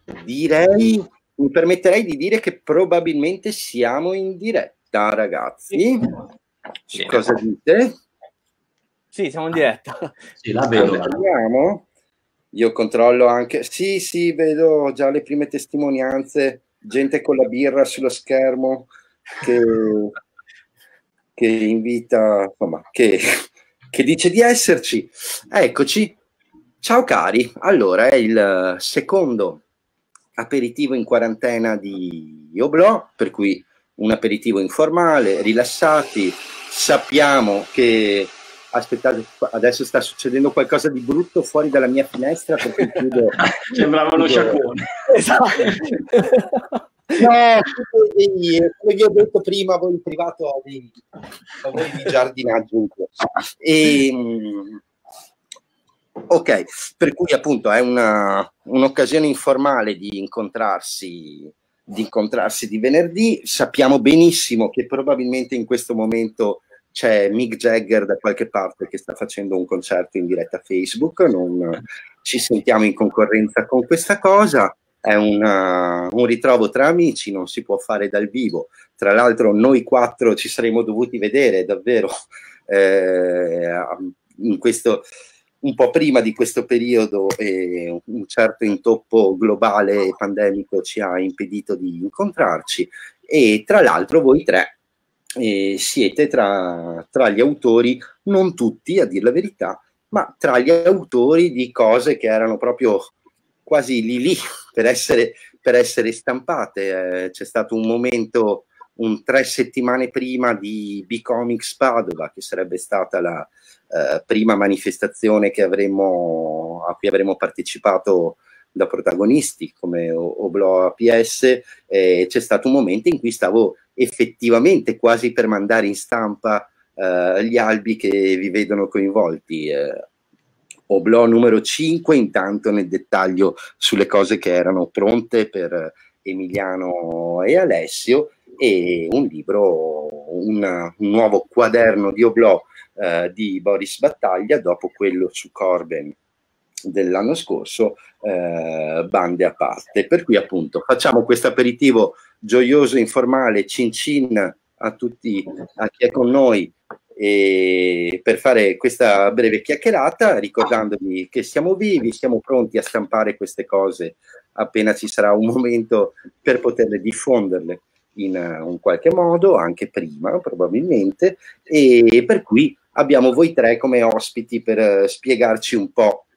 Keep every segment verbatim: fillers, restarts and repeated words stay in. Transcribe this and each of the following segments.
direi, mi permetterei di dire che probabilmente siamo in diretta, ragazzi. Sì. Cosa dite? Sì, siamo in diretta. Sì, la vedo. Andiamo. Io controllo anche. Sì, sì, vedo già le prime testimonianze. Gente con la birra sullo schermo che, che invita, insomma, che, che dice di esserci. Eccoci. Ciao cari. Allora, è il secondo aperitivo in quarantena di Oblò, per cui un aperitivo informale, rilassati. Sappiamo che aspettate, adesso sta succedendo qualcosa di brutto fuori dalla mia finestra, per cui chiudo. Sembrava uno sciacquone. Esatto. No, come vi ho detto prima, voi in privato ho dei lavori di giardinaggio in corso. E, ok, per cui appunto è una, un'occasione informale di incontrarsi, di incontrarsi di venerdì. Sappiamo benissimo che probabilmente in questo momento c'è Mick Jagger da qualche parte che sta facendo un concerto in diretta Facebook, non ci sentiamo in concorrenza con questa cosa, è una, un ritrovo tra amici, non si può fare dal vivo. Tra l'altro noi quattro ci saremmo dovuti vedere davvero eh, in questo, un po' prima di questo periodo, e un certo intoppo globale e pandemico ci ha impedito di incontrarci, e tra l'altro voi tre eh, siete tra, tra gli autori, non tutti a dir la verità, ma tra gli autori di cose che erano proprio quasi lì lì per essere, per essere stampate. Eh, c'è stato un momento, un tre settimane prima di B-Comics Padova, che sarebbe stata la eh, prima manifestazione che avremmo, a cui avremmo partecipato da protagonisti come Oblò A P S. Eh, c'è stato un momento in cui stavo effettivamente quasi per mandare in stampa eh, gli albi che vi vedono coinvolti. Eh, Oblò numero cinque, intanto nel dettaglio sulle cose che erano pronte per Emiliano e Alessio, e un libro, un, un nuovo quaderno di Oblò eh, di Boris Battaglia, dopo quello su Corben dell'anno scorso, eh, bande a parte. Per cui appunto facciamo questo aperitivo gioioso, informale, cin cin a tutti, a chi è con noi, e per fare questa breve chiacchierata, ricordandovi che siamo vivi, siamo pronti a stampare queste cose appena ci sarà un momento per poterle diffonderle in uh, un qualche modo, anche prima probabilmente, e per cui abbiamo voi tre come ospiti per uh, spiegarci un po'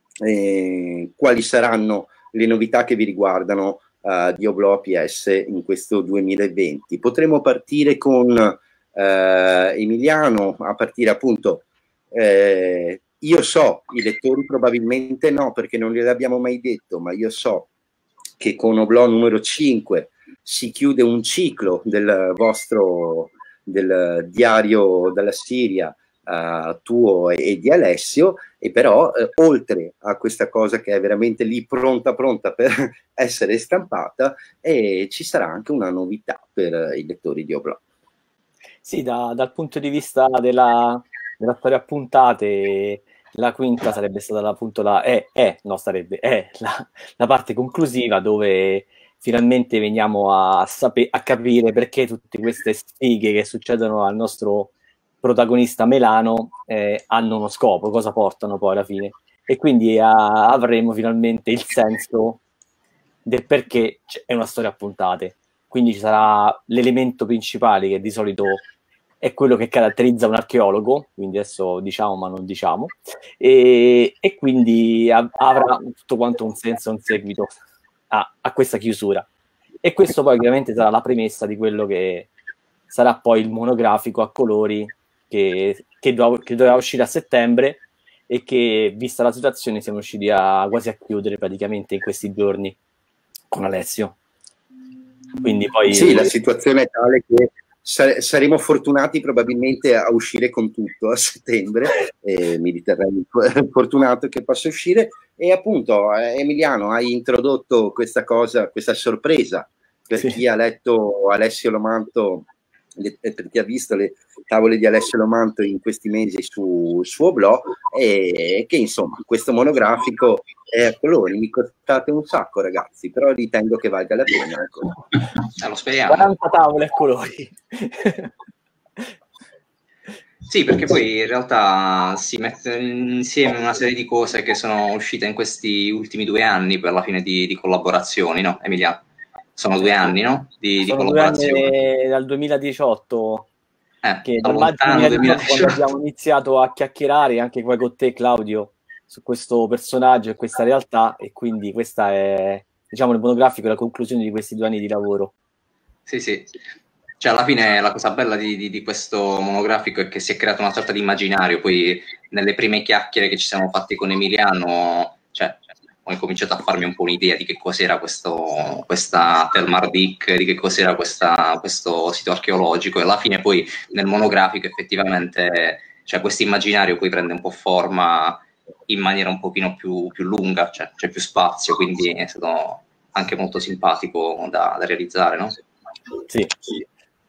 eh, quali saranno le novità che vi riguardano uh, di Oblò A P S in questo duemilaventi. Potremmo partire con Uh, Emiliano, a partire appunto, eh, io so, i lettori probabilmente no, perché non gliel'abbiamo mai detto, ma io so che con Oblò numero cinque si chiude un ciclo del vostro, del diario dalla Siria, uh, tuo e, e di Alessio, e però eh, oltre a questa cosa che è veramente lì pronta pronta per essere stampata, eh, ci sarà anche una novità per eh, i lettori di Oblò. Sì, da, dal punto di vista della, della storia a puntate, la quinta sarebbe stata appunto la, è, è, no sarebbe, è la, la parte conclusiva, dove finalmente veniamo a, sape, a capire perché tutte queste sfighe che succedono al nostro protagonista Melano eh, hanno uno scopo, cosa portano poi alla fine. E quindi a, avremo finalmente il senso del perché è una storia a puntate. Quindi ci sarà l'elemento principale, che di solito è quello che caratterizza un archeologo, quindi adesso diciamo ma non diciamo, e, e quindi av- avrà tutto quanto un senso, un seguito a, a questa chiusura. E questo poi ovviamente sarà la premessa di quello che sarà poi il monografico a colori che, che, do- che doveva uscire a settembre, e che, vista la situazione, siamo riusciti a quasi a chiudere praticamente in questi giorni con Alessio. Quindi poi sì, la situazione è tale che sare- saremo fortunati probabilmente a uscire con tutto a settembre, e mi riterrei fortunato che possa uscire. E appunto, eh, Emiliano, hai introdotto questa cosa, questa sorpresa per sì. chi ha letto Alessio Lomanto le, per chi ha visto le tavole di Alessio Lomanto in questi mesi su suo blog, e che insomma questo monografico è a colori, mi costate un sacco ragazzi, però ritengo che valga la pena, ecco. Eh, lo speriamo. quaranta tavole a colori. Sì, perché poi in realtà si mette insieme una serie di cose che sono uscite in questi ultimi due anni per la fine di, di collaborazioni, no Emilia? Sono due anni, no? Di, Sono di due collaborazione. anni dal duemiladiciotto, Eh, che da dal maggio lontano duemiladiciotto, quando duemiladiciotto. abbiamo iniziato a chiacchierare anche qua con te, Claudio, su questo personaggio e questa realtà, e quindi questa è, diciamo, il monografico e la conclusione di questi due anni di lavoro. Sì, sì. Cioè, alla fine la cosa bella di, di, di questo monografico è che si è creato una sorta di immaginario. Poi nelle prime chiacchiere che ci siamo fatti con Emiliano, cioè, ho incominciato a farmi un po' un'idea di che cos'era questo, questa Telmardic, di che cos'era questa, questo sito archeologico, e alla fine poi nel monografico effettivamente, cioè, questo immaginario poi prende un po' forma in maniera un pochino più, più lunga, cioè c'è più spazio, quindi è stato anche molto simpatico da, da realizzare, no? Sì, sì.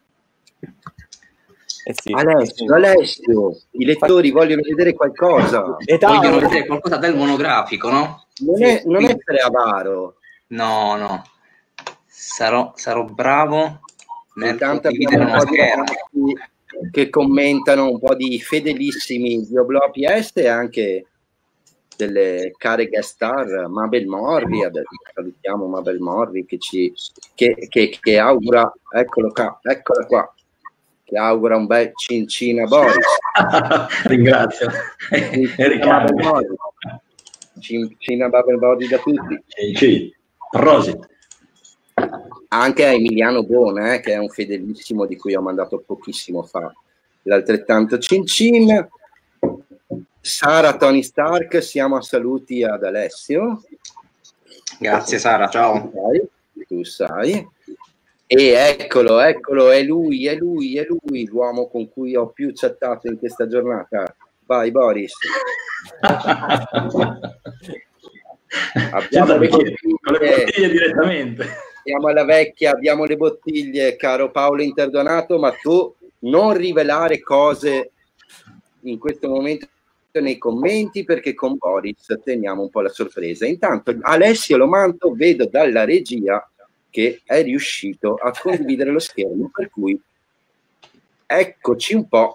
Eh sì. Alessio, Alessio, i lettori vogliono vedere qualcosa. Vogliono vedere qualcosa del monografico, no? Non, Sì, è, non quindi... essere avaro. No, no. Sarò, sarò bravo nel Intanto condividere abbiamo una un po' scherma. di che commentano, un po' di fedelissimi di Oblò P S e anche delle care guest star, Mabel Morri, adesso salutiamo Mabel Morri che ci che, che, che augura, eccolo qua, eccola qua, che augura un bel cincina Boris. Ringrazio. Cincina Mabel Morri. Cincina Mabel Morri da tutti. Sì, prosit. Anche a Emiliano Bona, eh, che è un fedelissimo di cui ho mandato pochissimo fa l'altrettanto cincin. Sara, Tony Stark, siamo a saluti ad Alessio. Grazie Sara, ciao. Tu sai, tu sai. E eccolo, eccolo, è lui, è lui, è lui, l'uomo con cui ho più chattato in questa giornata. Vai Boris. Abbiamo le bottiglie, con le bottiglie direttamente. Siamo alla vecchia, abbiamo le bottiglie, caro Paolo Interdonato, ma tu non rivelare cose in questo momento nei commenti, perché con Boris teniamo un po' la sorpresa. Intanto Alessio Lomanto vedo dalla regia che è riuscito a condividere lo schermo, per cui eccoci un po'.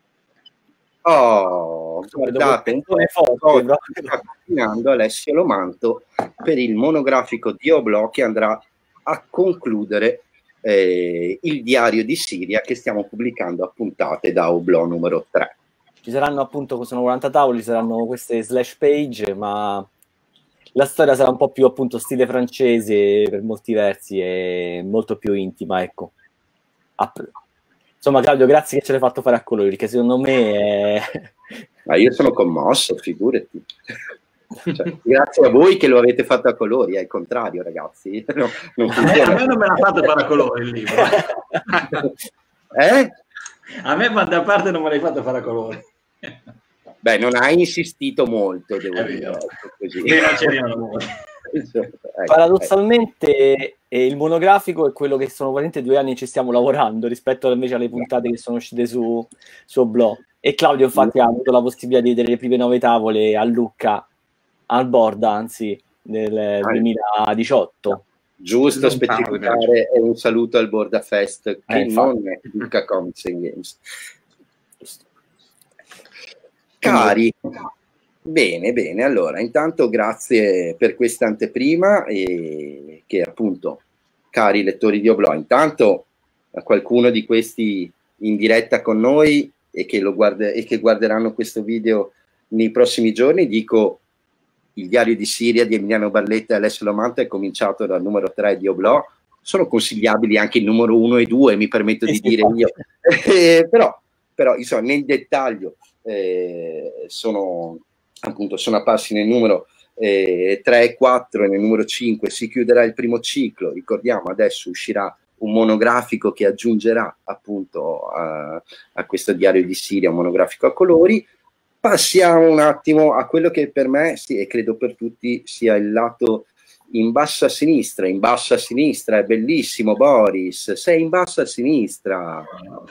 Oh, guardate un po' cosa sta cucinando Alessio Lomanto per il monografico di Oblò che andrà a concludere eh, il diario di Siria che stiamo pubblicando a puntate da Oblò numero tre. Ci saranno appunto, sono quaranta tavoli, saranno queste slash page, ma la storia sarà un po' più appunto stile francese per molti versi e molto più intima, ecco. Insomma, Claudio, grazie che ce l'hai fatto fare a colori, perché secondo me è... Ma io sono commosso, figurati. Cioè, grazie a voi che lo avete fatto a colori, è il contrario, ragazzi. No, non a, me, a me non me l'ha fatto fare a colori il libro. Eh? A me da parte non me l'hai fatto fare a colori. Beh, non hai insistito molto, devo è dire. Così. Ecco, paradossalmente eh, il monografico è quello che sono veramente due anni ci stiamo lavorando rispetto invece alle puntate che sono uscite su, su blog. E Claudio infatti mm. ha avuto la possibilità di vedere le prime nove tavole a Lucca, al board anzi, nel duemiladiciotto. Giusto specificare, è un saluto al Borda Fest che eh, non è Lucca Comics and Games. Cari, bene, bene, allora intanto grazie per questa anteprima e che appunto, cari lettori di Oblò, intanto a qualcuno di questi in diretta con noi e che, lo guarda, e che guarderanno questo video nei prossimi giorni, dico il diario di Siria di Emiliano Barletta e Alessio Lomanto è cominciato dal numero tre di Oblò, sono consigliabili anche il numero uno e due, mi permetto di dire io, eh, però, però insomma nel dettaglio eh, sono appunto sono apparsi nel numero eh, tre e quattro e nel numero cinque si chiuderà il primo ciclo. Ricordiamo adesso uscirà un monografico che aggiungerà appunto a, a questo diario di Siria, un monografico a colori. Passiamo un attimo a quello che per me sì, e credo per tutti sia il lato in basso a sinistra, in basso a sinistra, è bellissimo Boris, sei in basso a sinistra,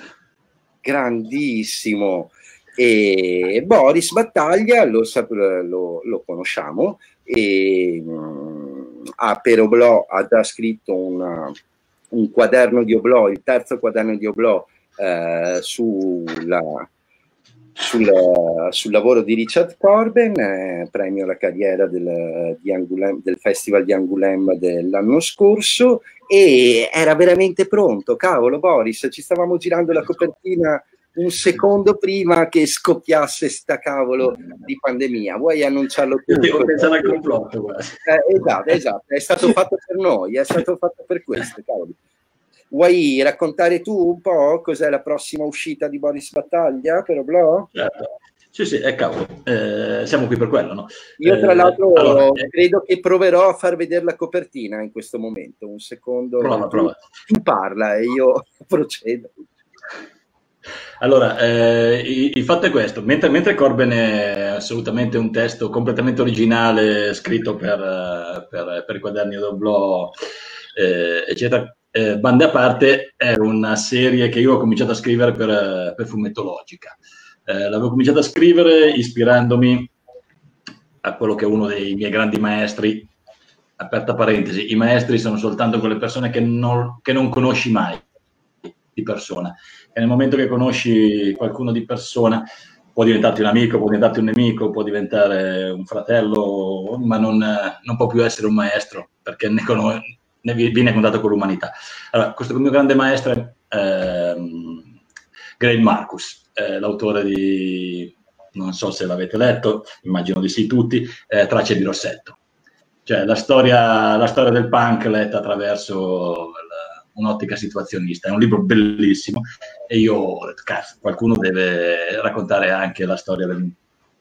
grandissimo. E Boris Battaglia lo, lo, lo conosciamo, e mh, ha per Oblò ha già scritto una, un quaderno di Oblò, il terzo quaderno di Oblò, eh, sulla Sul, sul lavoro di Richard Corben, eh, premio alla carriera del, di Angoulême, del Festival di Angoulême dell'anno scorso, e era veramente pronto. Cavolo Boris, ci stavamo girando la copertina un secondo prima che scoppiasse sta cavolo di pandemia. Vuoi annunciarlo tu? Io devo pensare al complotto, guarda. Eh, esatto, esatto, è stato fatto per noi, è stato fatto per questo, cavolo. Vuoi raccontare tu un po' cos'è la prossima uscita di Boris Battaglia per Oblò? Certo. Sì, sì, è cavolo. Eh, siamo qui per quello, no? Io tra l'altro eh, allora, eh, credo che proverò a far vedere la copertina in questo momento. Un secondo. Prova, prova. Tu parla e io procedo. Allora, eh, il, il fatto è questo. Mentre, mentre Corben è assolutamente un testo completamente originale, scritto per, per, per i quaderni d'Oblò, eh, eccetera, Eh, Bande a parte è una serie che io ho cominciato a scrivere per, per Fumettologica. Eh, l'avevo cominciato a scrivere ispirandomi a quello che è uno dei miei grandi maestri, aperta parentesi, i maestri sono soltanto quelle persone che non, che non conosci mai di persona, e nel momento che conosci qualcuno di persona può diventarti un amico, può diventarti un nemico, può diventare un fratello, ma non, non può più essere un maestro, perché ne conosci, ne viene contato con l'umanità. Allora, questo mio grande maestro è ehm, Greil Marcus, eh, l'autore di, non so se l'avete letto, immagino di sì tutti, eh, Tracce di Rossetto. Cioè la storia, la storia del punk letta attraverso un'ottica situazionista. È un libro bellissimo, e io ho detto, cazzo, qualcuno deve raccontare anche la storia del,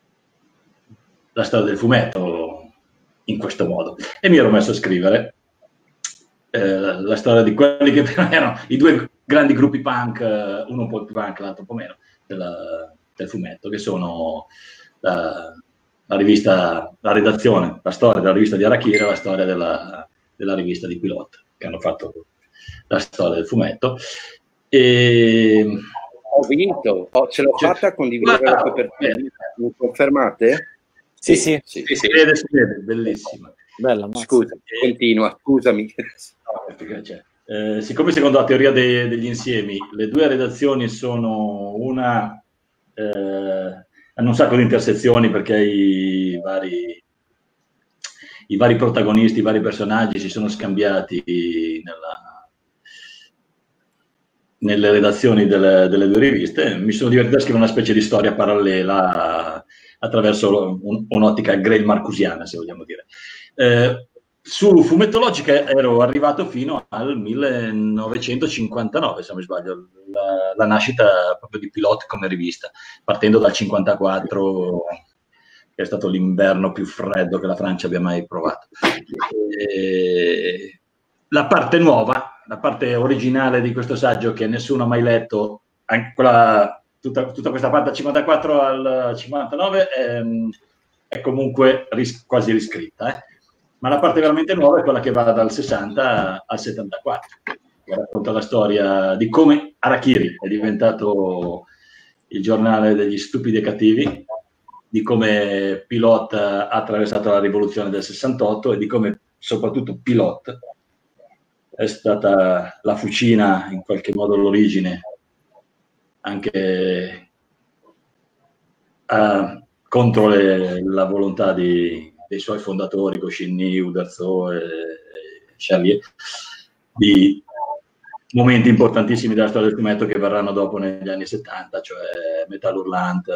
la storia del fumetto in questo modo. E mi ero messo a scrivere Eh, la, la storia di quelli che erano i due grandi gruppi punk, uno un po' più punk, l'altro un po' meno, della, del fumetto, che sono la, la rivista, la redazione, la storia della rivista di Arachire e la storia della, della rivista di Pilot, che hanno fatto la storia del fumetto. E ho vinto, oh, ce l'ho cioè, fatta a condividere la copertina. Mi confermate? Sì, sì, sì, sì, sì. Vede, si vede, bellissima. Bella, scusa, e... continua, scusami. Cioè, eh, siccome secondo la teoria de, degli insiemi le due redazioni sono una eh, hanno un sacco di intersezioni, perché i vari i vari protagonisti, i vari personaggi si sono scambiati nella, nelle redazioni delle, delle due riviste, mi sono divertito a scrivere una specie di storia parallela attraverso un, un'ottica Greil marcusiana, se vogliamo dire. Eh, su Fumettologica ero arrivato fino al millenovecentocinquantanove, se non mi sbaglio, la, la nascita proprio di Pilot come rivista, partendo dal cinquantaquattro, che è stato l'inverno più freddo che la Francia abbia mai provato. E la parte nuova, la parte originale di questo saggio, che nessuno ha mai letto, anche quella, tutta, tutta questa parte dal cinquantaquattro al cinquantanove, è, è comunque ris- quasi riscritta, eh? Ma la parte veramente nuova è quella che va dal sessanta al settantaquattro, che racconta la storia di come Arachiri è diventato il giornale degli stupidi e cattivi, di come Pilot ha attraversato la rivoluzione del sessantotto e di come soprattutto Pilot è stata la fucina, in qualche modo l'origine, anche uh, contro le, la volontà di dei suoi fondatori, Goscinny, Uderzo e Charlier, di momenti importantissimi della storia del fumetto che verranno dopo negli anni settanta, cioè Metal Hurlant,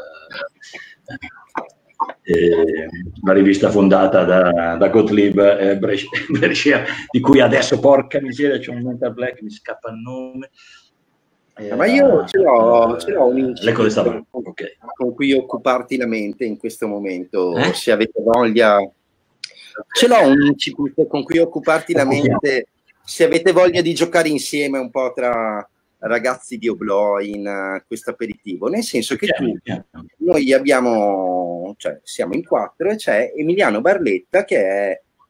eh, la rivista fondata da, da Gottlieb e Brescia, di cui adesso, porca miseria, c'è un Mental Black, mi scappa il nome. Eh, ma io ce l'ho, ce l'ho un incipit con, okay. con cui occuparti la mente in questo momento, eh? se avete voglia. Ce l'ho un incipit con cui occuparti la mente, se avete voglia di giocare insieme un po' tra ragazzi di Oblò in uh, questo aperitivo, nel senso che tu, noi abbiamo, cioè siamo in quattro e c'è Emiliano Barletta che è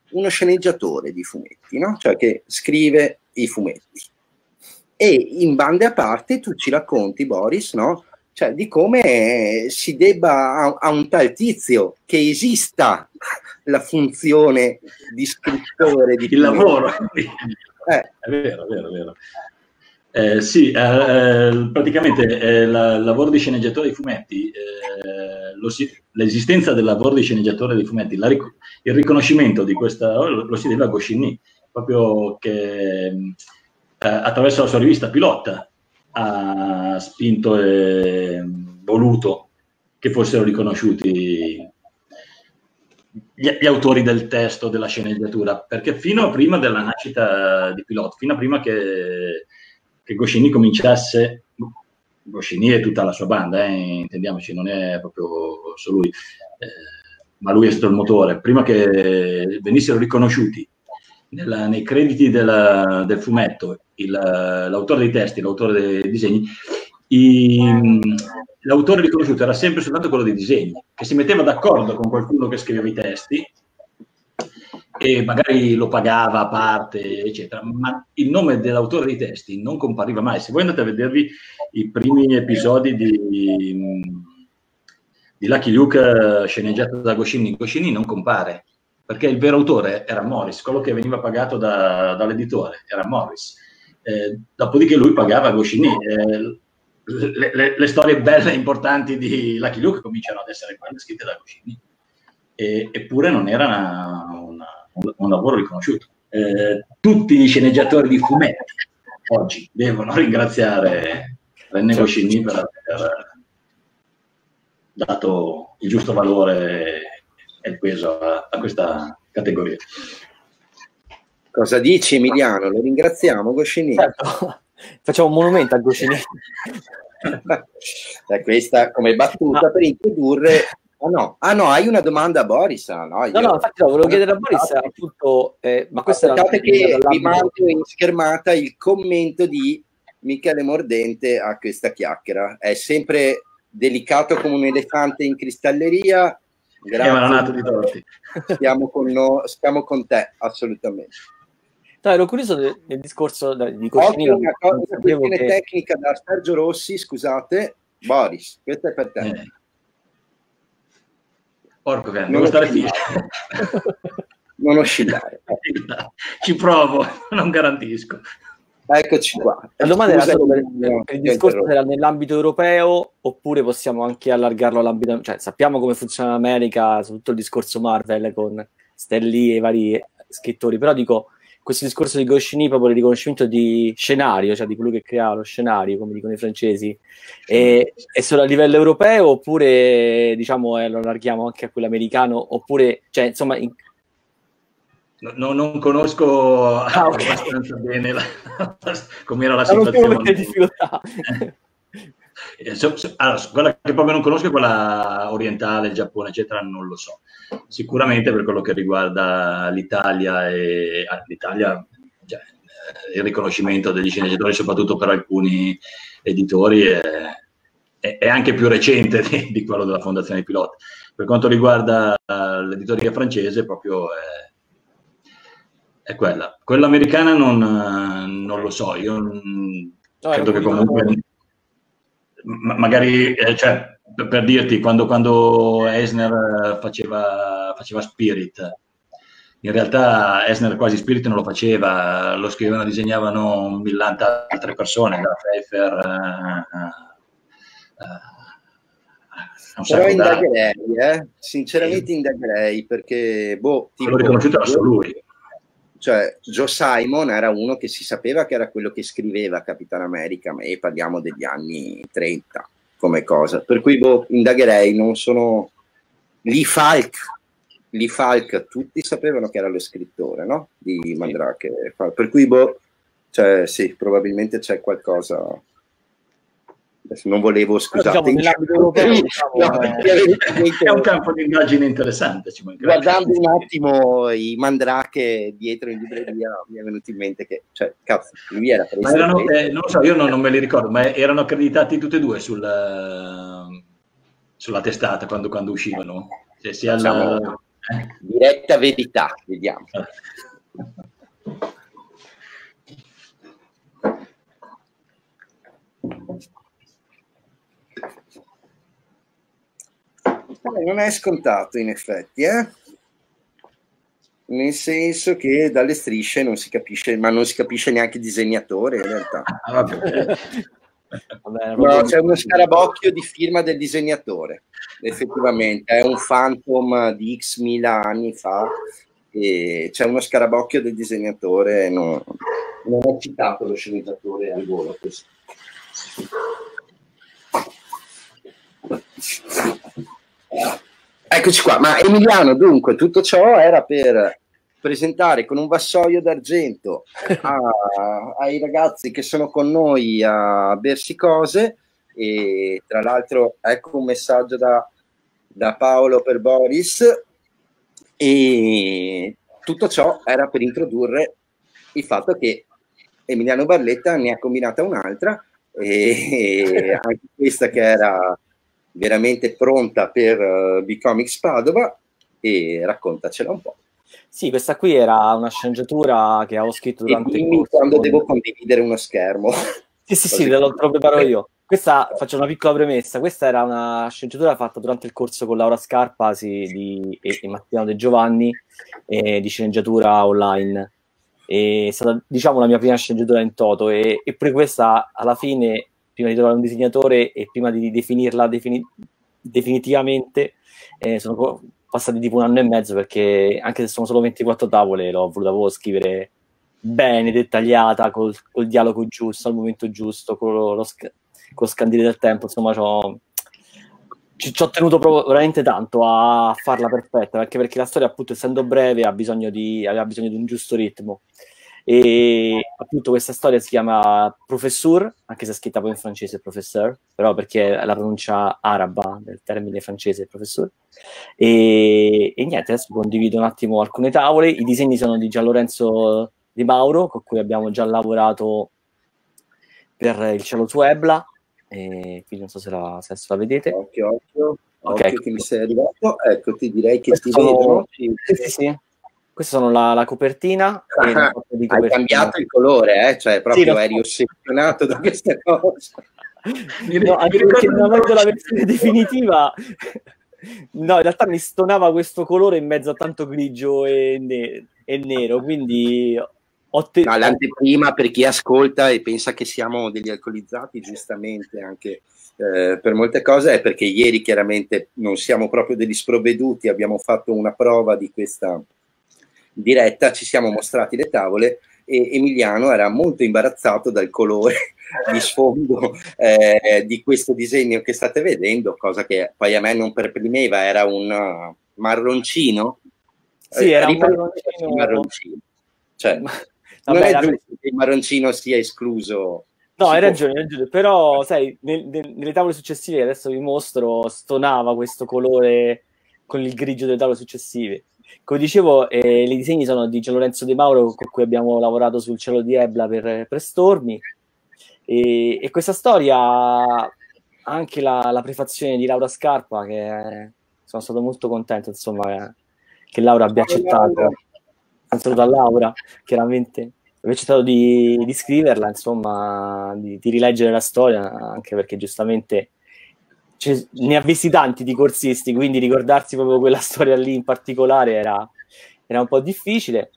uno sceneggiatore di fumetti, no? Cioè che scrive i fumetti. E in bande a parte tu ci racconti, Boris, no? Cioè di come si debba a, a un tal tizio che esista la funzione di scrittore di il lavoro. Eh. È vero, è vero, è vero. Eh, sì, eh, praticamente eh, la, il lavoro di sceneggiatore di fumetti, eh, lo si, l'esistenza del lavoro di sceneggiatore di fumetti, la, il riconoscimento di questa lo, lo si deve a Goscinny, proprio che eh, attraverso la sua rivista Pilota ha spinto e voluto che fossero riconosciuti gli, gli autori del testo, della sceneggiatura, perché fino a prima della nascita di Pilota, fino a prima che che Goscinny cominciasse, Goscinny e tutta la sua banda, eh, intendiamoci, non è proprio solo lui, eh, ma lui è stato il motore, prima che venissero riconosciuti nella, nei crediti della, del fumetto il, l'autore dei testi, l'autore dei disegni, i, l'autore riconosciuto era sempre soltanto quello dei disegni, che si metteva d'accordo con qualcuno che scriveva i testi, e magari lo pagava a parte, eccetera, ma il nome dell'autore dei testi non compariva mai. Se voi andate a vedervi i primi episodi di, di Lucky Luke sceneggiato da Goscinny, Goscinny non compare, perché il vero autore era Morris, quello che veniva pagato da, dall'editore era Morris. Eh, dopodiché lui pagava Goscinny. Eh, le, le, le storie belle e importanti di Lucky Luke cominciano ad essere quelle scritte da Goscinny, e, eppure non era una, una un lavoro riconosciuto. Eh, tutti gli sceneggiatori di fumetti oggi devono ringraziare René Goscinny per aver dato il giusto valore e il peso a, a questa categoria. Cosa dici, Emiliano? Lo ringraziamo, Goscinny? Certo. Facciamo un monumento a Goscinny. eh, questa come battuta ah. per introdurre. Ah no. ah no, hai una domanda a Boris? Ah, no, io... no, no, infatti no, volevo chiedere a Boris appunto, eh, ma questa Aspettate che vi mando in schermata il commento di Michele Mordente a questa chiacchiera. È sempre delicato come un elefante in cristalleria. Grazie. Di torti. Stiamo con, no, stiamo con te, assolutamente. No, ero curioso del, del discorso di Goscinny. Una, cosa, una questione che... tecnica da Sergio Rossi, scusate. Boris, questa è per te. Eh. Porco cane, devo stare fisso. Non oscillare. Ci provo, non garantisco. Eccoci qua. La domanda era solo per, per il discorso era nell'ambito europeo, oppure possiamo anche allargarlo all'ambito, cioè sappiamo come funziona l'America, soprattutto il discorso Marvel con Stan Lee e i vari scrittori, però dico, questo discorso di Goscinny, proprio il riconoscimento di scenario, cioè di quello che crea lo scenario, come dicono i francesi, è, è solo a livello europeo, oppure diciamo eh, lo allarghiamo anche a quello americano, oppure, cioè insomma... In... No, non conosco ah, okay. abbastanza bene la, come era la situazione. Non difficoltà. Eh, so, so, allora, quella che proprio non conosco è quella orientale, il Giappone, eccetera, non lo so. Sicuramente per quello che riguarda l'Italia e ah, l'Italia, cioè, il riconoscimento degli sceneggiatori, soprattutto per alcuni editori, è, è, è anche più recente di, di quello della Fondazione Pilota. Per quanto riguarda l'editoria francese, proprio è, è quella. Quella americana non, non lo so, io no, credo che comunque no. magari, eh, cioè, per, per dirti, quando, quando Eisner faceva, faceva Spirit, in realtà Eisner quasi Spirit non lo faceva, lo scrivevano, disegnavano millanta altre persone, da Pfeiffer, uh, uh, uh, però indagherei, eh? sinceramente indagherei, perché boh, tipo, l'ho riconosciuto era solo lui. Cioè, Joe Simon era uno che si sapeva che era quello che scriveva Capitan America, ma e parliamo degli anni trenta come cosa, per cui boh, indagherei. Non sono Lee Falk, Lee Falk tutti sapevano che era lo scrittore, no? Di Mandrake, per cui boh, cioè sì, probabilmente c'è qualcosa. Adesso non volevo, scusate, diciamo, nell'ambito europeo, diciamo, no, è, è un campo di indagine interessante. Ci guardando un attimo i Mandrake dietro in libreria, mi è venuto in mente che, cioè, cazzo, lui era ma erano, eh, non lo so, io non, non me li ricordo, ma erano accreditati tutti e due sul, sulla testata quando, quando uscivano. Cioè, sia facciamo, il, diretta verità, vediamo. Non è scontato in effetti, eh? Nel senso che dalle strisce non si capisce, ma non si capisce neanche il disegnatore in realtà. Ah, vabbè. Vabbè, No, c'è uno scarabocchio di firma del disegnatore, effettivamente, è un Phantom di X mila anni fa, e c'è uno scarabocchio del disegnatore, non, non ho citato lo sceneggiatore al volo. Questo. Eccoci qua, ma Emiliano, dunque, tutto ciò era per presentare con un vassoio d'argento a, ai ragazzi che sono con noi a bersi cose, e tra l'altro ecco un messaggio da, da Paolo per Boris, e tutto ciò era per introdurre il fatto che Emiliano Barletta ne ha combinata un'altra, e anche questa che era veramente pronta per uh, B-Comics Padova, e raccontacela un po'. Sì, questa qui era una sceneggiatura che avevo scritto durante e dimmi il corso. Quando con... devo condividere uno schermo. Sì, sì, sì, te lo, te lo preparo io. Questa, faccio una piccola premessa, questa era una sceneggiatura fatta durante il corso con Laura Scarpasi di, e, e Martino De Giovanni, eh, di sceneggiatura online. È stata, diciamo, la mia prima sceneggiatura in toto, e, e pure questa, alla fine, prima di trovare un disegnatore e prima di definirla defini- definitivamente, eh, sono passati tipo un anno e mezzo, perché anche se sono solo ventiquattro tavole, l'ho voluta proprio scrivere bene, dettagliata, col, col dialogo giusto, al momento giusto, con lo, lo, sc- con lo scandire del tempo. Insomma, c'ho, ci, ci ho tenuto proprio veramente tanto a farla perfetta, perché, perché la storia, appunto, essendo breve, ha bisogno di, aveva bisogno di un giusto ritmo. E appunto questa storia si chiama Professeur, anche se è scritta poi in francese Professeur, però perché è la pronuncia araba del termine francese Professeur. E, e niente, adesso condivido un attimo alcune tavole. I disegni sono di Gian Lorenzo Di Mauro, con cui abbiamo già lavorato per Il cielo su Ebla, e quindi non so se la, se la vedete. Occhio, occhio, ok, occhio che mi sei arrivato. Ecco, ti direi che queste ti sono... vedono. Sì, sì, sì. Queste sono la, la copertina. Ah, e la di copertina. Hai cambiato il colore, eh? Cioè proprio sì, eri so. ossessionato da questa cosa. No, anche perché non avendo la versione definitiva, no, in realtà mi stonava questo colore in mezzo a tanto grigio e, ne- e nero, quindi ho te- no, l'anteprima, per chi ascolta e pensa che siamo degli alcolizzati, giustamente anche eh, per molte cose, è perché ieri chiaramente non siamo proprio degli sprovveduti, abbiamo fatto una prova di questa diretta, ci siamo mostrati le tavole e Emiliano era molto imbarazzato dal colore di sfondo eh, di questo disegno che state vedendo, cosa che poi a me non perprimeva, era un uh, marroncino. Sì, era eh, un marroncino. marroncino. Cioè, Vabbè, non è la... giusto che il marroncino sia escluso. No, hai ragione, hai ragione, però sai, nel, nel, nelle tavole successive, adesso vi mostro, stonava questo colore con il grigio delle tavole successive. Come dicevo, eh, i disegni sono di Gian Lorenzo De Mauro, con cui abbiamo lavorato sul cielo di Ebla per, per Stormi, e, e questa storia ha anche la, la prefazione di Laura Scarpa, che sono stato molto contento, insomma, che Laura abbia accettato. Un saluto a Laura, chiaramente abbia accettato di, di scriverla, insomma, di, di rileggere la storia, anche perché giustamente ne ha visti tanti di corsisti, quindi ricordarsi proprio quella storia lì in particolare era, era un po' difficile.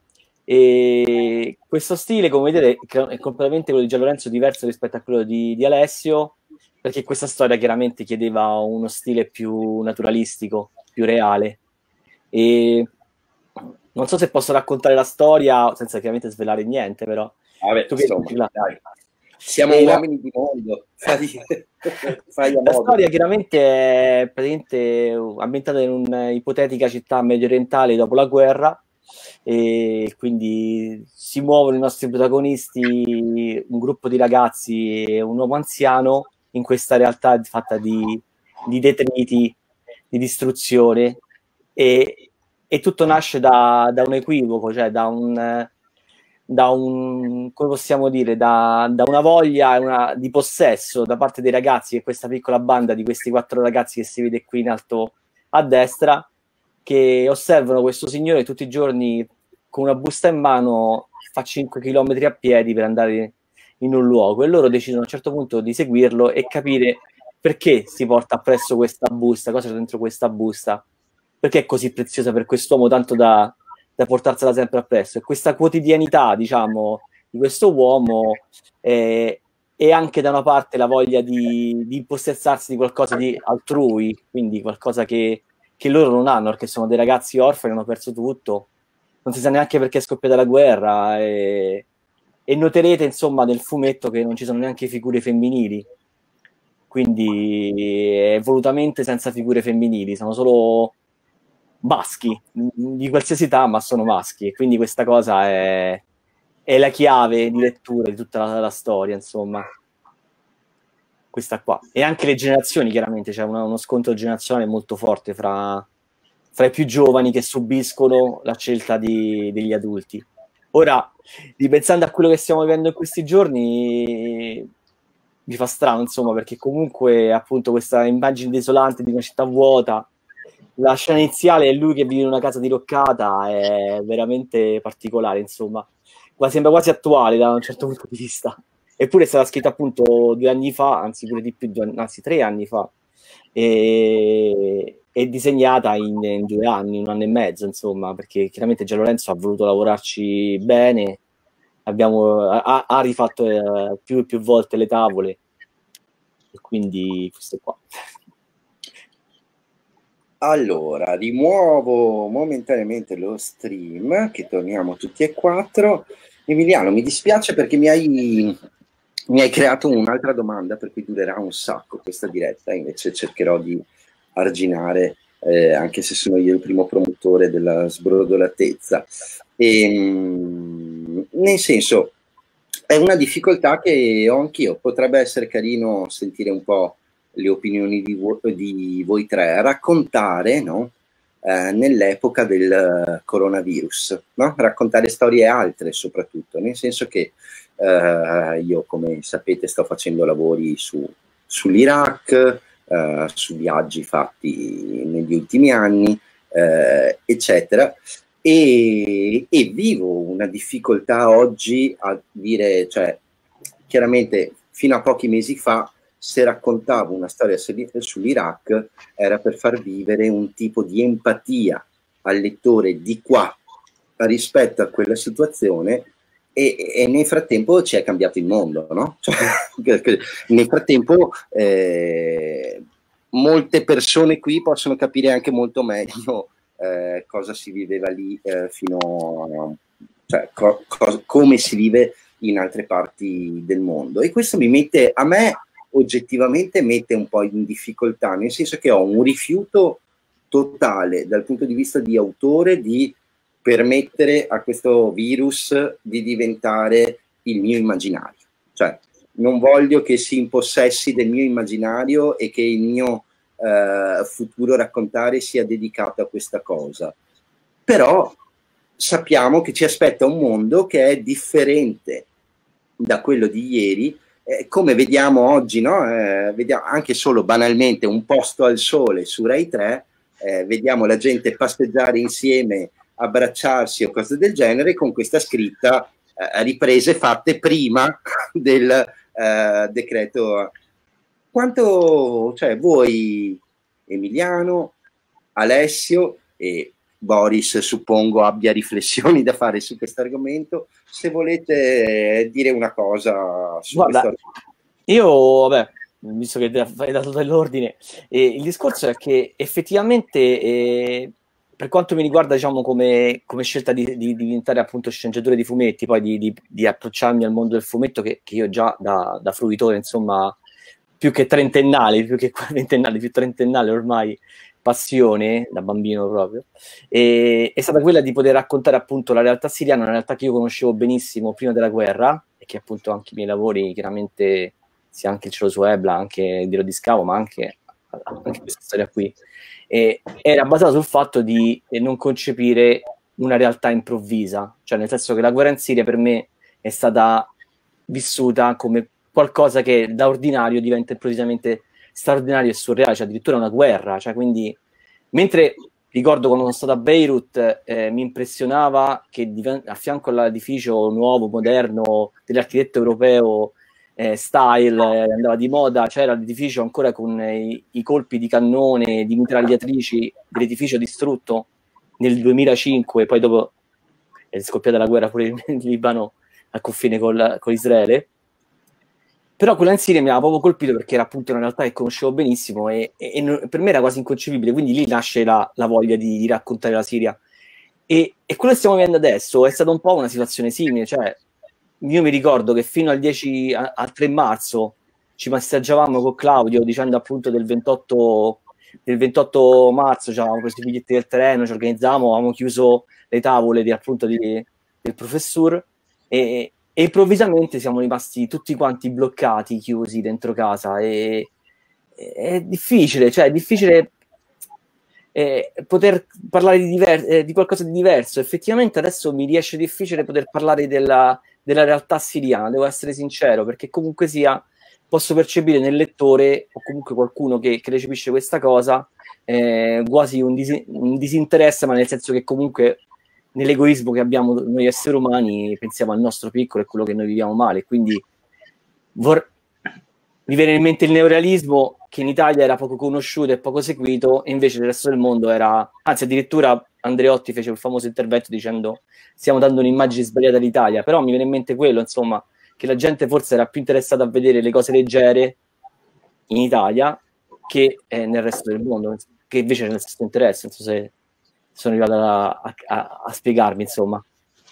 E questo stile, come vedete, è completamente quello di Gian Lorenzo, diverso rispetto a quello di, di Alessio, perché questa storia chiaramente chiedeva uno stile più naturalistico, più reale. E non so se posso raccontare la storia senza chiaramente svelare niente, però Vabbè, tu insomma, che la... siamo e uomini la... di mondo. Fai, fai la storia chiaramente è praticamente ambientata in un'ipotetica città medio orientale dopo la guerra, e quindi si muovono i nostri protagonisti, un gruppo di ragazzi e un uomo anziano, in questa realtà fatta di, di detriti, di distruzione, e, e tutto nasce da, da un equivoco, cioè da un... da un, come possiamo dire, da, da una voglia una, di possesso da parte dei ragazzi, che questa piccola banda di questi quattro ragazzi che si vede qui in alto a destra, che osservano questo signore tutti i giorni con una busta in mano fa cinque chilometri a piedi per andare in un luogo, e loro decidono a un certo punto di seguirlo e capire perché si porta appresso questa busta, cosa c'è dentro questa busta, perché è così preziosa per quest'uomo tanto da, da portarsela sempre appresso. E questa quotidianità, diciamo, di questo uomo eh, e anche da una parte la voglia di, di impossessarsi di qualcosa di altrui, quindi qualcosa che, che loro non hanno, perché sono dei ragazzi orfani, hanno perso tutto, non si sa neanche perché è scoppiata la guerra, e, e noterete insomma nel fumetto che non ci sono neanche figure femminili, quindi è volutamente senza figure femminili, sono solo maschi di qualsiasi età, ma sono maschi, e quindi questa cosa è, è la chiave di lettura di tutta la, la storia, insomma, questa qua. E anche le generazioni, chiaramente c'è una, uno scontro generazionale molto forte fra, fra i più giovani che subiscono la scelta di, degli adulti. Ora, ripensando a quello che stiamo vivendo in questi giorni, mi fa strano, insomma, perché comunque appunto questa immagine desolante di una città vuota, la scena iniziale è lui che vive in una casa diroccata, è veramente particolare, insomma, ma sembra quasi attuale da un certo punto di vista. Eppure è stata scritta appunto due anni fa, anzi pure di più, due, anzi tre anni fa, e è disegnata in, in due anni, un anno e mezzo, insomma, perché chiaramente Gian Lorenzo ha voluto lavorarci bene, abbiamo, ha, ha rifatto eh, più e più volte le tavole, e quindi questo qua. Allora, rimuovo momentaneamente lo stream, che torniamo tutti e quattro. Emiliano, mi dispiace perché mi hai, mi hai creato un'altra domanda per cui durerà un sacco questa diretta, invece cercherò di arginare, eh, anche se sono io il primo promotore della sbrodolatezza. E, mh, nel senso, è una difficoltà che ho anch'io, potrebbe essere carino sentire un po' le opinioni di, vo- di voi tre, raccontare, no? Eh, nell'epoca del coronavirus, no? Raccontare storie altre soprattutto, nel senso che eh, io, come sapete, sto facendo lavori su, sull'Iraq, eh, su viaggi fatti negli ultimi anni, eh, eccetera, e, e vivo una difficoltà oggi a dire, cioè, chiaramente fino a pochi mesi fa, se raccontavo una storia sull'Iraq era per far vivere un tipo di empatia al lettore di qua rispetto a quella situazione, e, e nel frattempo ci è cambiato il mondo, no? Cioè, nel frattempo eh, molte persone qui possono capire anche molto meglio eh, cosa si viveva lì eh, fino a, cioè, co- co- come si vive in altre parti del mondo, e questo mi mette a me oggettivamente mette un po' in difficoltà, nel senso che ho un rifiuto totale dal punto di vista di autore di permettere a questo virus di diventare il mio immaginario, cioè non voglio che si impossessi del mio immaginario e che il mio eh, futuro raccontare sia dedicato a questa cosa, però sappiamo che ci aspetta un mondo che è differente da quello di ieri. Eh, come vediamo oggi, no? Eh, vediamo anche solo banalmente un posto al sole su Rai tre, eh, vediamo la gente passeggiare insieme, abbracciarsi o cose del genere, con questa scritta eh, riprese fatte prima del eh, decreto. Quanto, cioè, voi, Emiliano, Alessio e Boris, suppongo abbia riflessioni da fare su questo argomento, se volete dire una cosa su Guarda, questo. Io, vabbè, visto che hai dato dell'ordine, eh, il discorso è che effettivamente, eh, per quanto mi riguarda, diciamo, come, come scelta di, di, di diventare appunto sceneggiatore di fumetti, poi di, di, di approcciarmi al mondo del fumetto, che, che io già da, da fruitore, insomma, più che trentennale, più che ventennale, più trentennale ormai, passione da bambino proprio, e è stata quella di poter raccontare appunto la realtà siriana, una realtà che io conoscevo benissimo prima della guerra, e che appunto anche i miei lavori, chiaramente sia anche il cielo su Ebla, anche Dio di Scavo, ma anche, anche questa storia qui, e era basata sul fatto di non concepire una realtà improvvisa, cioè nel senso che la guerra in Siria per me è stata vissuta come qualcosa che da ordinario diventa improvvisamente straordinario e surreale, cioè addirittura una guerra, cioè quindi mentre ricordo quando sono stato a Beirut, eh, mi impressionava che a fianco all'edificio nuovo, moderno, dell'architetto europeo eh, style, eh, andava di moda, c'era l'edificio ancora con i, i colpi di cannone, di mitragliatrici dell'edificio distrutto nel duemilacinque, poi dopo è scoppiata la guerra pure in Libano al confine col, con Israele. Però quella in Siria mi aveva proprio colpito perché era appunto una realtà che conoscevo benissimo e, e, e per me era quasi inconcepibile, quindi lì nasce la, la voglia di, di raccontare la Siria. E, e quello che stiamo vivendo adesso è stata un po' una situazione simile, cioè io mi ricordo che fino al dieci, al tre marzo ci massaggiavamo con Claudio dicendo appunto del ventotto, del ventotto marzo, ci avevamo preso i biglietti del treno, ci organizzavamo, avevamo chiuso le tavole di, appunto di, del professor e E improvvisamente siamo rimasti tutti quanti bloccati, chiusi dentro casa. E, e, è difficile, cioè è difficile eh, poter parlare di, diver- eh, di qualcosa di diverso. Effettivamente adesso mi riesce difficile poter parlare della, della realtà siriana, devo essere sincero, perché comunque sia posso percepire nel lettore, o comunque qualcuno che, che recepisce questa cosa, eh, quasi un, dis- un disinteresse, ma nel senso che comunque nell'egoismo che abbiamo noi esseri umani pensiamo al nostro piccolo e quello che noi viviamo male, quindi vor- mi viene in mente il neorealismo che in Italia era poco conosciuto e poco seguito e invece nel resto del mondo era, anzi addirittura Andreotti fece un famoso intervento dicendo stiamo dando un'immagine sbagliata all'Italia, però mi viene in mente quello, insomma, che la gente forse era più interessata a vedere le cose leggere in Italia che eh, nel resto del mondo, che invece c'è il stesso interesse, non so se sono arrivato a, a, a spiegarmi, insomma.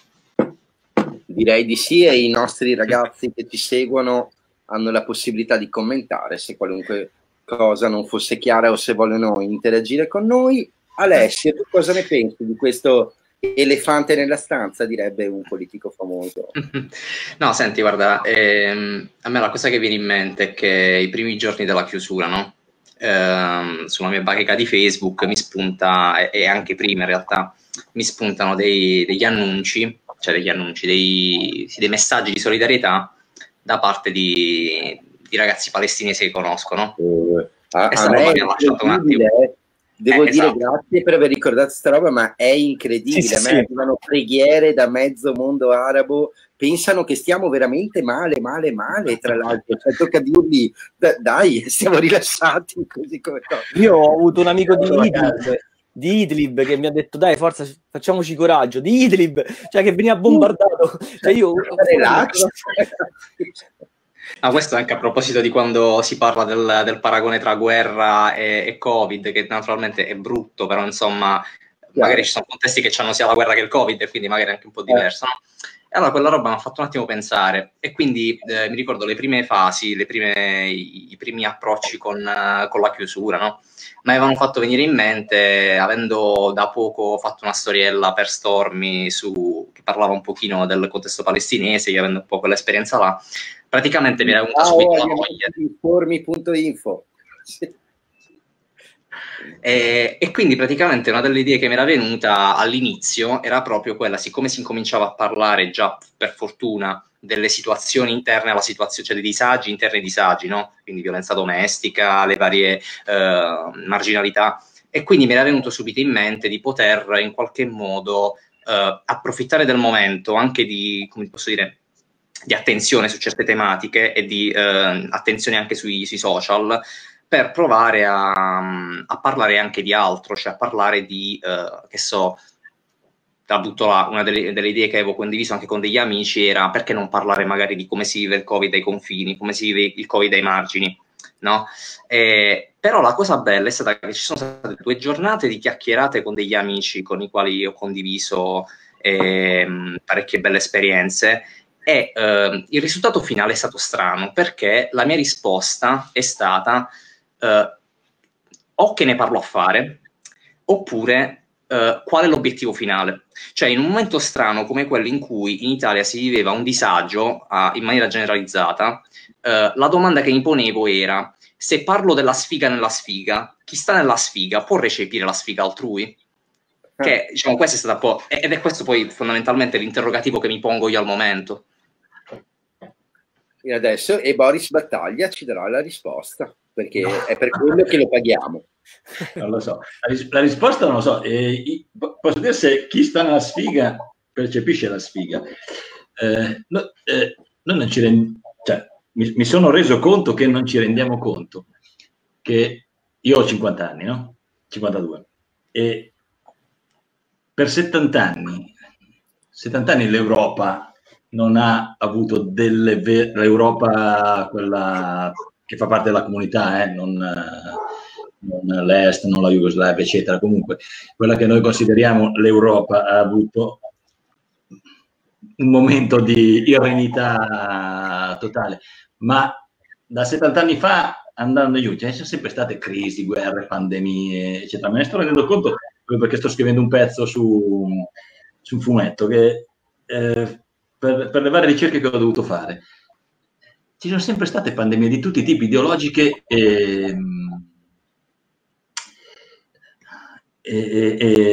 Direi di sì, e i nostri ragazzi che ci seguono hanno la possibilità di commentare se qualunque cosa non fosse chiara o se vogliono interagire con noi. Alessio, tu cosa ne pensi di questo elefante nella stanza, direbbe un politico famoso? No, senti, guarda, ehm, a me la cosa che viene in mente è che i primi giorni della chiusura, no? Uh, sulla mia bacheca di Facebook mi spunta, e, e anche prima in realtà, mi spuntano dei, degli annunci, cioè degli annunci, dei, sì, dei messaggi di solidarietà da parte di, di ragazzi palestinesi che conosco, no? Uh, a, e a me mi ha lasciato un attimo. Devo eh, dire esatto. grazie per aver ricordato sta roba, ma è incredibile. Sì, sì, a me sì. arrivano preghiere da mezzo mondo arabo, pensano che stiamo veramente male, male, male, tra l'altro. Cioè, tocca dirgli, dai, stiamo rilassati. Così come no. Io ho avuto un amico di Idlib, di Idlib che mi ha detto dai forza facciamoci coraggio, di Idlib, cioè che veniva bombardato. Cioè io... Relax. Ah, questo anche a proposito di quando si parla del, del paragone tra guerra e, e Covid, che naturalmente è brutto, però insomma, Chiaro. magari ci sono contesti che hanno sia la guerra che il Covid, e quindi magari è anche un po' diverso, no? E allora quella roba mi ha fatto un attimo pensare, e quindi eh, mi ricordo le prime fasi, le prime, i, i primi approcci con, uh, con la chiusura, no? Mi avevano fatto venire in mente, avendo da poco fatto una storiella per Stormy su, che parlava un pochino del contesto palestinese, io avendo un po' quell'esperienza là, praticamente mi era venuta ah, subito oh, la voglia. informi punto info. Sì. E, e quindi praticamente una delle idee che mi era venuta all'inizio era proprio quella, siccome si incominciava a parlare già per fortuna delle situazioni interne alla situazione, cioè dei disagi interni ai disagi, no? Quindi violenza domestica, le varie eh, marginalità, e quindi mi era venuto subito in mente di poter in qualche modo eh, approfittare del momento anche di, come posso dire, di attenzione su certe tematiche e di eh, attenzione anche sui, sui social, per provare a, a parlare anche di altro, cioè a parlare di, eh, che so, la butto là, una delle, delle idee che avevo condiviso anche con degli amici era perché non parlare magari di come si vive il Covid ai confini, come si vive il Covid ai margini, no? Eh, però la cosa bella è stata che ci sono state due giornate di chiacchierate con degli amici con i quali ho condiviso eh, parecchie belle esperienze, e eh, il risultato finale è stato strano, perché la mia risposta è stata Uh, o che ne parlo a fare, oppure uh, qual è l'obiettivo finale. Cioè, in un momento strano come quello in cui in Italia si viveva un disagio uh, in maniera generalizzata, uh, la domanda che mi ponevo era: se parlo della sfiga nella sfiga, chi sta nella sfiga può recepire la sfiga altrui? Che, diciamo, questo è stato un po', ed è questo poi fondamentalmente l'interrogativo che mi pongo io al momento. E adesso e Boris Battaglia ci darà la risposta, perché è per quello che lo paghiamo. Non lo so. La, ris- la risposta non lo so. Eh, posso dire se chi sta nella sfiga percepisce la sfiga. Eh, no, eh, noi non ci rend- cioè, mi, mi sono reso conto che non ci rendiamo conto che io ho cinquanta anni, no? cinquantadue. E per settanta anni, settanta anni l'Europa non ha avuto delle ve- l'Europa, quella che fa parte della comunità, eh, non, non l'Est, non la Jugoslavia, eccetera. Comunque, quella che noi consideriamo l'Europa ha avuto un momento di irenità totale, ma da settanta anni fa andando giù, ci sono sempre state crisi, guerre, pandemie, eccetera. Me ne sto rendendo conto proprio perché sto scrivendo un pezzo su, su un fumetto che eh, per, per le varie ricerche che ho dovuto fare ci sono sempre state pandemie di tutti i tipi, ideologiche e, e,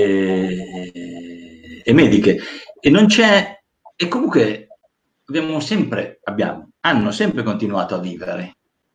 e, e mediche, e non c'è, e comunque abbiamo sempre, abbiamo, hanno sempre continuato a vivere.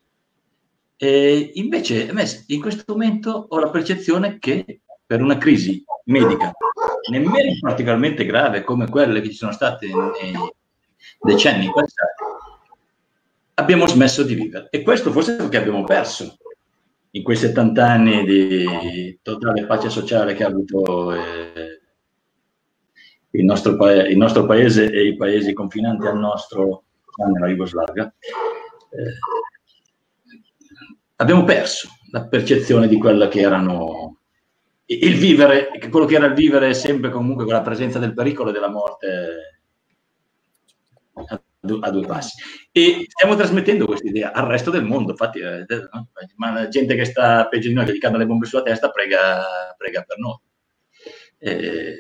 E invece a me, in questo momento ho la percezione che per una crisi medica nemmeno particolarmente grave come quelle che ci sono state nei decenni passati, abbiamo smesso di vivere. E questo forse è perché abbiamo perso in quei settanta anni di totale pace sociale che ha avuto eh, il, nostro pa- il nostro paese e i paesi confinanti al nostro, nella Jugoslavia. Eh, abbiamo perso la percezione di quello che erano il vivere, quello che era il vivere sempre comunque con la presenza del pericolo e della morte a due, a due passi. E stiamo trasmettendo questa idea al resto del mondo. Infatti, eh, ma la gente che sta peggio di noi, che gli cadono le bombe sulla testa, prega, prega per noi. Eh,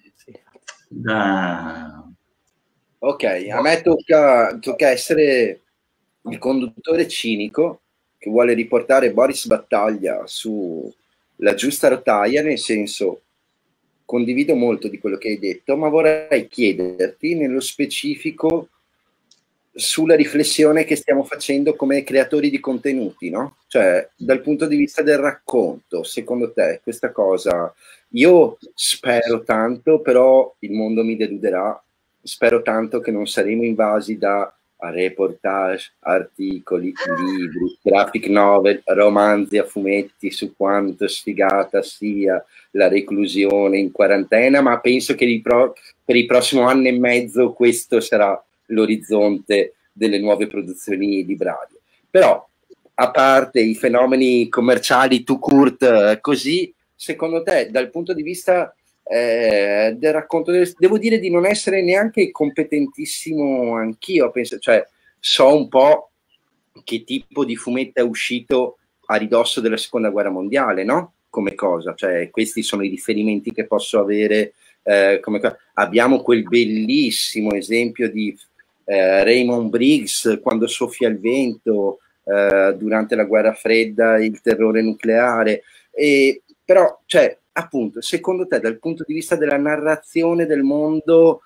da... Ok, a me tocca, tocca essere il conduttore cinico che vuole riportare Boris Battaglia sulla giusta rotaia, nel senso, condivido molto di quello che hai detto, ma vorrei chiederti nello specifico sulla riflessione che stiamo facendo come creatori di contenuti, no? Cioè, dal punto di vista del racconto, secondo te questa cosa, io spero tanto, però il mondo mi deluderà, spero tanto che non saremo invasi da reportage, articoli, libri, graphic novel, romanzi a fumetti su quanto sfigata sia la reclusione in quarantena, ma penso che pro- per il prossimo anno e mezzo questo sarà l'orizzonte delle nuove produzioni librarie. Però, a parte i fenomeni commerciali tout court, così, secondo te, dal punto di vista eh, del racconto, del, devo dire di non essere neanche competentissimo anch'io, penso, cioè so un po' che tipo di fumetto è uscito a ridosso della seconda guerra mondiale, no? Come cosa, cioè questi sono i riferimenti che posso avere. Eh, come, abbiamo quel bellissimo esempio di eh, Raymond Briggs quando soffia il vento eh, durante la guerra fredda, il terrore nucleare, e, però cioè appunto secondo te dal punto di vista della narrazione del mondo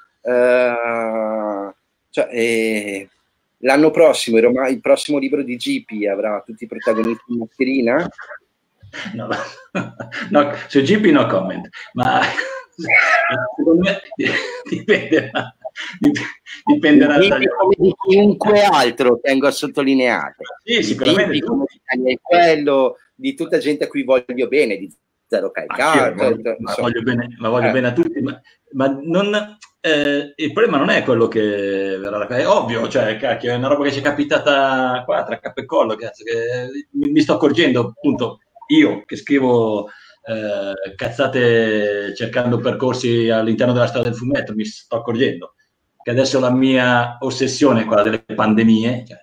eh, cioè, eh, l'anno prossimo il, il prossimo libro di G P avrà tutti i protagonisti in mascherina? No, no, su G P no comment, ma secondo me dipenderà, dipenderà di, come di chiunque altro, tengo a sottolineare. Sì, sicuramente di, come di quello, di tutta gente a cui voglio bene, di Zero Calcare, ma, voglio, ma voglio bene, ma voglio eh. bene a tutti, ma, ma non, eh, il problema non è quello che verrà, è ovvio, cioè cacchio, è una roba che ci è capitata qua tra capo e collo, cazzo, che mi, mi sto accorgendo appunto io che scrivo eh, cazzate cercando percorsi all'interno della storia del fumetto, mi sto accorgendo che adesso la mia ossessione è quella delle pandemie, cioè,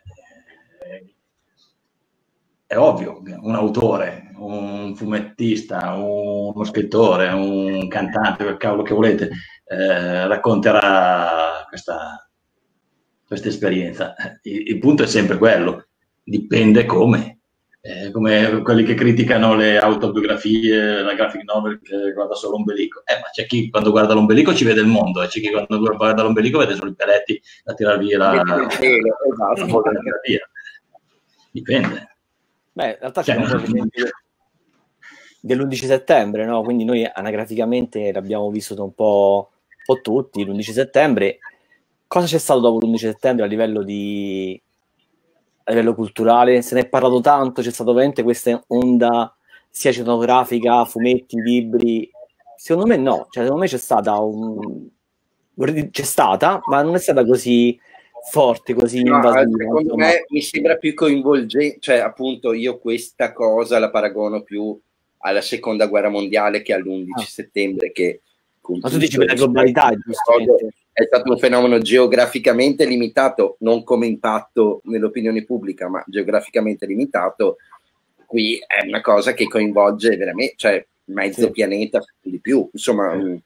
è ovvio, un autore, un fumettista, uno scrittore, un cantante, quel cavolo che volete, eh, racconterà questa, questa esperienza. Il, il punto è sempre quello, dipende come. Eh, come quelli che criticano le autobiografie, la graphic novel che guarda solo l'ombelico. Eh, ma c'è chi quando guarda l'ombelico ci vede il mondo, e c'è chi quando guarda l'ombelico vede solo i peletti da tirare via la, la, esatto. la terapia. Dipende. Beh, in realtà cioè, c'è un po' dell'undici settembre, no? Quindi noi anagraficamente l'abbiamo vissuto un po', un po' tutti, l'undici settembre. Cosa c'è stato dopo l'undici settembre a livello di a livello culturale? Se ne è parlato tanto, c'è stata veramente questa onda sia cinematografica, fumetti, libri. Secondo me no, cioè secondo me c'è stata un c'è stata, ma non è stata così forte, così no, invasiva. Secondo insomma. me mi sembra più coinvolgente, cioè appunto io questa cosa la paragono più alla seconda guerra mondiale che all'undici Ah. settembre, che Ma tu dici per la globalità, giustamente. è stato un fenomeno geograficamente limitato, non come impatto nell'opinione pubblica, ma geograficamente limitato. Qui è una cosa che coinvolge veramente, cioè mezzo Sì. pianeta di più, insomma. Sì.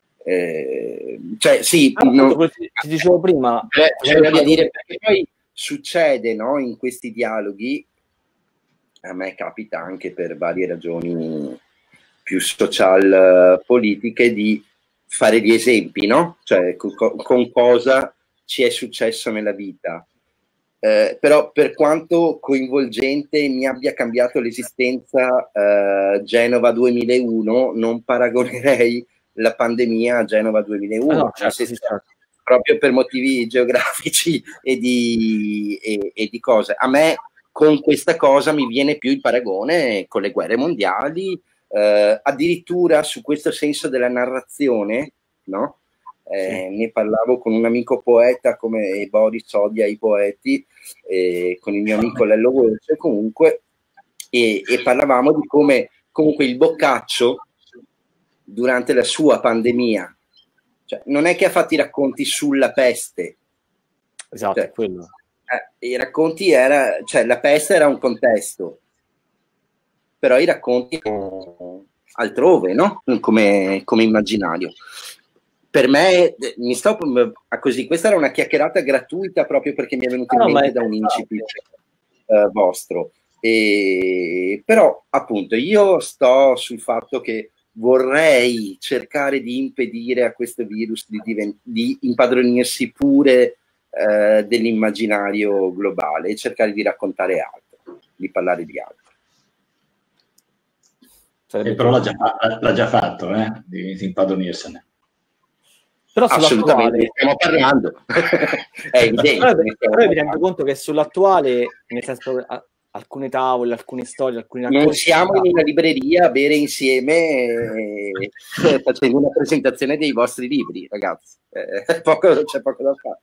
Eh, cioè sì, Ah, non, ti, ti dicevo prima, eh, cioè, voglio dire, perché poi succede, no, in questi dialoghi, a me capita anche per varie ragioni più social politiche, di fare gli esempi, no? Cioè con, con cosa ci è successo nella vita. Eh, però per quanto coinvolgente mi abbia cambiato l'esistenza eh, Genova duemilauno, non paragonerei la pandemia a Genova duemilauno, ah, no, certo, se, sì, certo. proprio per motivi geografici e di, e, e di cose. A me con questa cosa mi viene più il paragone con le guerre mondiali, eh, addirittura su questo senso della narrazione, no? Eh, sì. Ne parlavo con un amico poeta come Boris odia i poeti, eh, con il mio amico Lello Voce comunque, e, e parlavamo di come comunque il Boccaccio durante la sua pandemia, cioè, non è che ha fatto i racconti sulla peste, esatto, cioè, quello. Eh, i racconti era, cioè la peste era un contesto, però i racconti altrove, no? Come, come immaginario. Per me, mi sto a così, questa era una chiacchierata gratuita proprio perché mi è venuto in mente da un incipit uh, vostro. E, però appunto io sto sul fatto che vorrei cercare di impedire a questo virus di, divent- di impadronirsi pure uh, dell'immaginario globale e cercare di raccontare altro, di parlare di altro. Eh, però l'ha già, l'ha già fatto, eh, di, di impadronirsene. Però assolutamente, stiamo parlando. È evidente. Però, però mi rendo conto che sull'attuale, nel senso, a, alcune tavole, alcune storie, alcuni racconti... Non siamo in una libreria a bere insieme eh, facendo una presentazione dei vostri libri, ragazzi. Eh, poco, c'è poco da fare.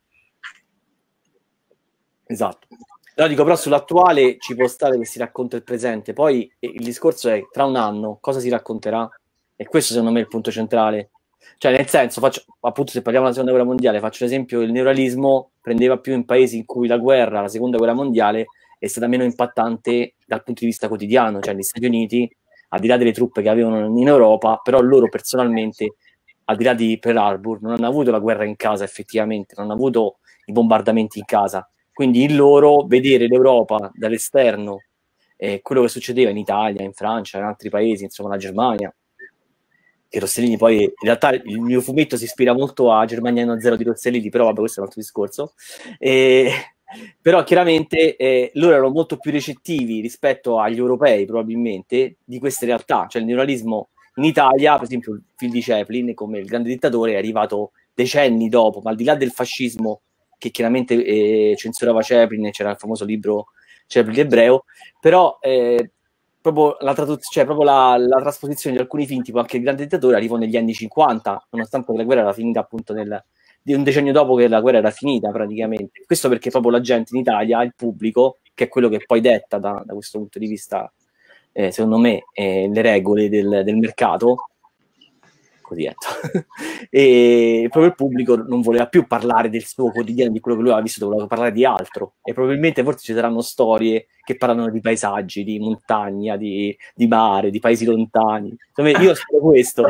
Esatto. No, dico, però sull'attuale ci può stare che si racconta il presente, poi il discorso è tra un anno cosa si racconterà, e questo secondo me è il punto centrale. Cioè, nel senso, faccio, appunto, se parliamo della seconda guerra mondiale, faccio l'esempio, il neorealismo prendeva più in paesi in cui la guerra, la seconda guerra mondiale, è stata meno impattante dal punto di vista quotidiano, cioè gli Stati Uniti, al di là delle truppe che avevano in Europa, però loro personalmente, al di là di Pearl Harbor, non hanno avuto la guerra in casa effettivamente, non hanno avuto i bombardamenti in casa. Quindi il loro vedere l'Europa dall'esterno, eh, quello che succedeva in Italia, in Francia, in altri paesi, insomma la Germania, che Rossellini poi, in realtà il mio fumetto si ispira molto a Germaniano Zero di Rossellini, però vabbè, questo è un altro discorso. E, però chiaramente eh, loro erano molto più recettivi rispetto agli europei probabilmente di queste realtà, cioè il neorealismo in Italia, per esempio il film di Chaplin come Il Grande Dittatore è arrivato decenni dopo, ma al di là del fascismo che chiaramente eh, censurava Chaplin, c'era il famoso libro Chaplin ebreo, però eh, proprio la traduzione, cioè proprio la, la trasposizione di alcuni film, tipo anche Il Grande Dittatore, arrivò negli anni cinquanta, nonostante la guerra era finita appunto nel, di un decennio dopo che la guerra era finita praticamente. Questo perché proprio la gente in Italia, il pubblico, che è quello che poi detta da, da questo punto di vista, eh, secondo me, eh, le regole del, del mercato, così detto, e proprio il pubblico non voleva più parlare del suo quotidiano, di quello che lui aveva visto, voleva parlare di altro, e probabilmente forse ci saranno storie che parlano di paesaggi, di montagna, di, di mare, di paesi lontani. Insomma, io spero questo.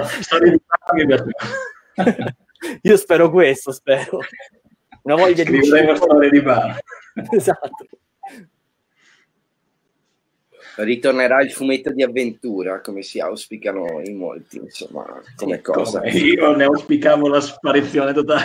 Io spero questo, spero. Una voglia di scrivere storie di mare. Esatto. Ritornerà il fumetto di avventura, come si auspicano in molti, insomma, come sì, cosa. Come io ne auspicavo la sparizione totale.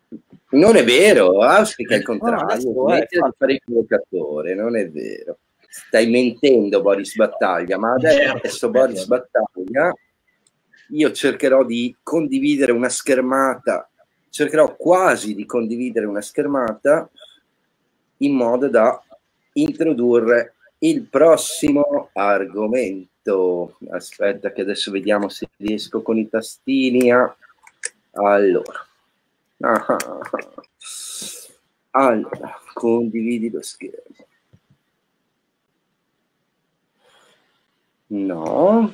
Non è vero, auspica il contrario, no, smetti di fare il provocatore, non è vero. stai mentendo Boris Battaglia, ma adesso certo, Boris Battaglia, io cercherò di condividere una schermata, cercherò quasi di condividere una schermata in modo da introdurre il prossimo argomento. Aspetta che adesso vediamo se riesco con i tastini a... Allora. Ah, allora, condividi lo schermo. No,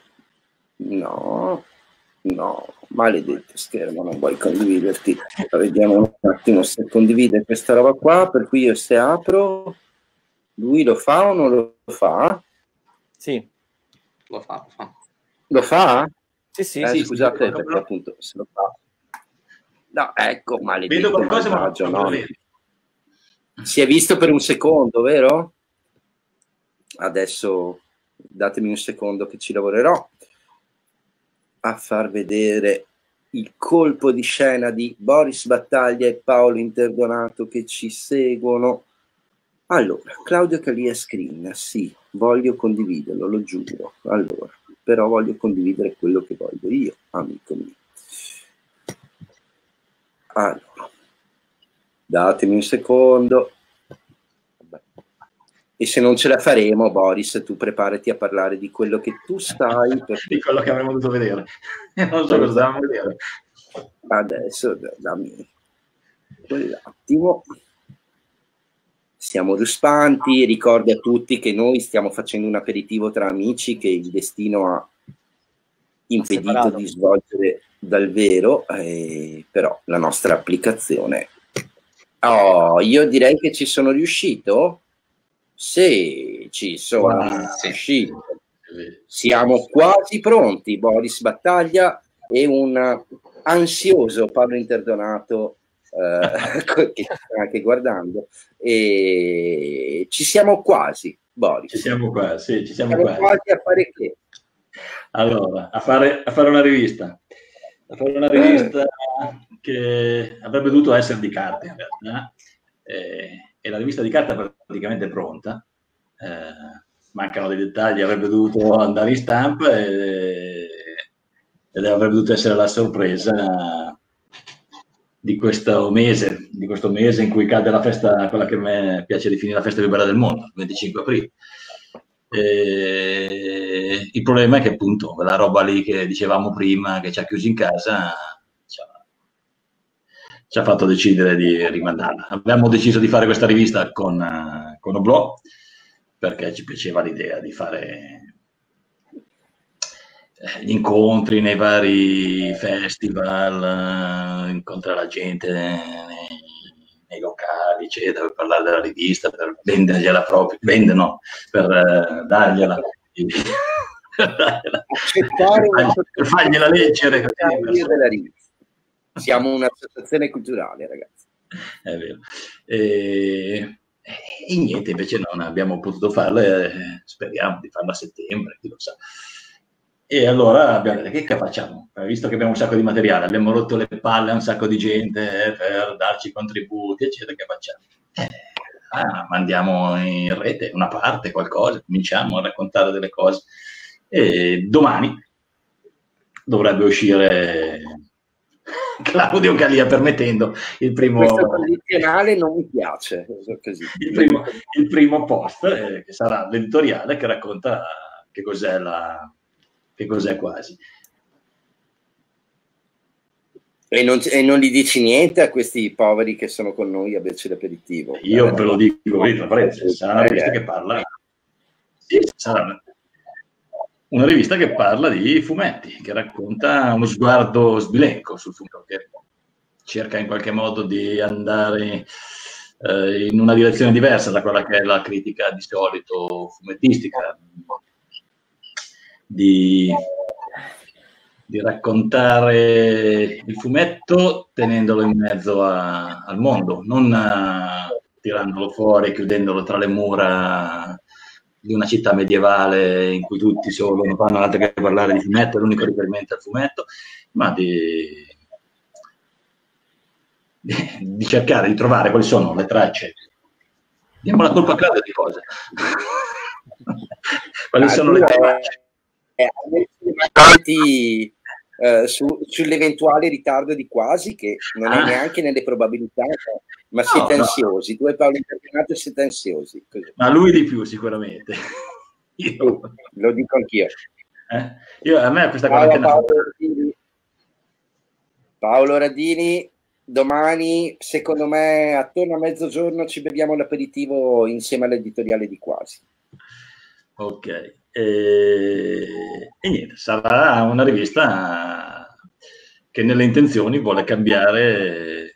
no, no, maledetto schermo, non vuoi condividerti. Vediamo un attimo se condivide questa roba qua, per cui io se apro, lui lo fa o non lo fa? Sì. Lo fa, lo fa. Lo fa? Sì, sì. Eh, sì scusate, sì, perché però... appunto se lo fa. No, ecco, maledetto. Vedo qualcosa, ma no. Si è visto per un secondo, vero? Adesso datemi un secondo che ci lavorerò a far vedere il colpo di scena di Boris Battaglia e Paolo Interdonato che ci seguono. Allora, Claudio Calia screen, sì, voglio condividerlo, lo giuro. Allora, però voglio condividere quello che voglio io, amico mio. Allora, datemi un secondo. E se non ce la faremo, Boris, tu preparati a parlare di quello che tu stai per... di quello che avremmo dovuto vedere. Non so cosa stavamo vedere. Adesso dammi quell'attimo. Siamo ruspanti, ricordo a tutti che noi stiamo facendo un aperitivo tra amici che il destino ha impedito separato di svolgere dal vero, eh, però la nostra applicazione... Oh, io direi che ci sono riuscito. Sì, ci sono wow, riuscito. Siamo quasi pronti, Boris Battaglia e un ansioso Paolo Interdonato eh, che sta anche guardando. E ci siamo quasi, Boris. Ci siamo quasi, sì, ci siamo, siamo quasi. quasi a fare che? Allora, a fare, a fare una rivista. A fare una rivista eh. che avrebbe dovuto essere di carta in realtà. Eh, e la rivista di carta è praticamente pronta, eh, mancano dei dettagli, avrebbe dovuto andare in stampa e, ed avrebbe dovuto essere la sorpresa di questo mese, di questo mese in cui cade la festa, quella che a me piace definire la festa più bella del mondo, il venticinque aprile. E il problema è che appunto quella roba lì che dicevamo prima, che ci ha chiusi in casa, ci ha fatto decidere di rimandarla. Abbiamo deciso di fare questa rivista con, uh, con Oblò, perché ci piaceva l'idea di fare eh, gli incontri nei vari festival, uh, incontrare la gente nei, nei locali, eccetera, per parlare della rivista, per vendergliela proprio, vende no, per uh, dargliela. Accettare per, per fargliela leggere. Della rivista. Siamo un'associazione culturale, ragazzi. È vero. E, e niente, invece non abbiamo potuto farla, eh, speriamo di farla a settembre, chi lo sa. E allora abbiamo detto, che facciamo? Visto che abbiamo un sacco di materiale, abbiamo rotto le palle a un sacco di gente eh, per darci contributi, eccetera, che facciamo? Eh, ah, mandiamo in rete una parte, qualcosa, cominciamo a raccontare delle cose. E domani dovrebbe uscire... Claudio Calia, permettendo il primo... Questo tradizionale non mi piace. Così. Il, primo, il primo post, eh, che sarà l'editoriale, che racconta che cos'è la... che cos'è quasi. E non, e non gli dici niente a questi poveri che sono con noi a berci l'aperitivo? Io ve lo dico, sarà una rivista che parla... Sì, sarà una rivista che parla di fumetti, che racconta uno sguardo sbilenco sul fumetto, che cerca in qualche modo di andare eh, in una direzione diversa da quella che è la critica di solito fumettistica, di, di raccontare il fumetto tenendolo in mezzo a, al mondo, non a, tirandolo fuori, chiudendolo tra le mura di una città medievale in cui tutti solo non fanno altro che parlare di fumetto, è l'unico riferimento al fumetto, ma di, di, di cercare di trovare quali sono le tracce Diamo la colpa a Claudio di cosa? Quali ah, sono le tue eh, avanti eh, su, sull'eventuale ritardo di Quasi, che non ah. è neanche nelle probabilità, ma no, siete no. ansiosi. Tu e Paolo Interdonato siete ansiosi. Così. Ma lui di più sicuramente. Io. Lo dico anch'io. Eh? Io a me questa Paolo, quarantena Paolo, Radini, Paolo Radini, domani secondo me attorno a mezzogiorno ci beviamo l'aperitivo insieme all'editoriale di Quasi. Ok, e, e niente, sarà una rivista che nelle intenzioni vuole cambiare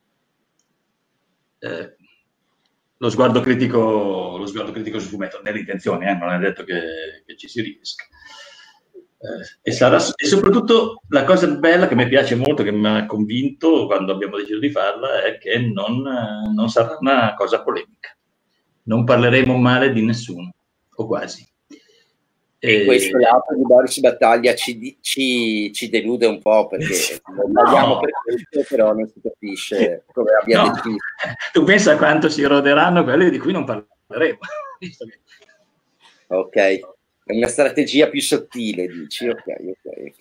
eh, lo sguardo critico, lo sguardo critico sul fumetto, nelle intenzioni, eh, non è detto che, che ci si riesca. Eh, e, sarà, e soprattutto la cosa bella che mi piace molto, che mi ha convinto quando abbiamo deciso di farla, è che non, non sarà una cosa polemica. Non parleremo male di nessuno, o quasi. E, e questo lato di Boris Battaglia ci, ci, ci delude un po', perché non parliamo no. per questo, però non si capisce come abbia no. deciso. Tu pensa a quanto si roderanno quelli di cui non parleremo. Ok, è una strategia più sottile, dici, ok, ok.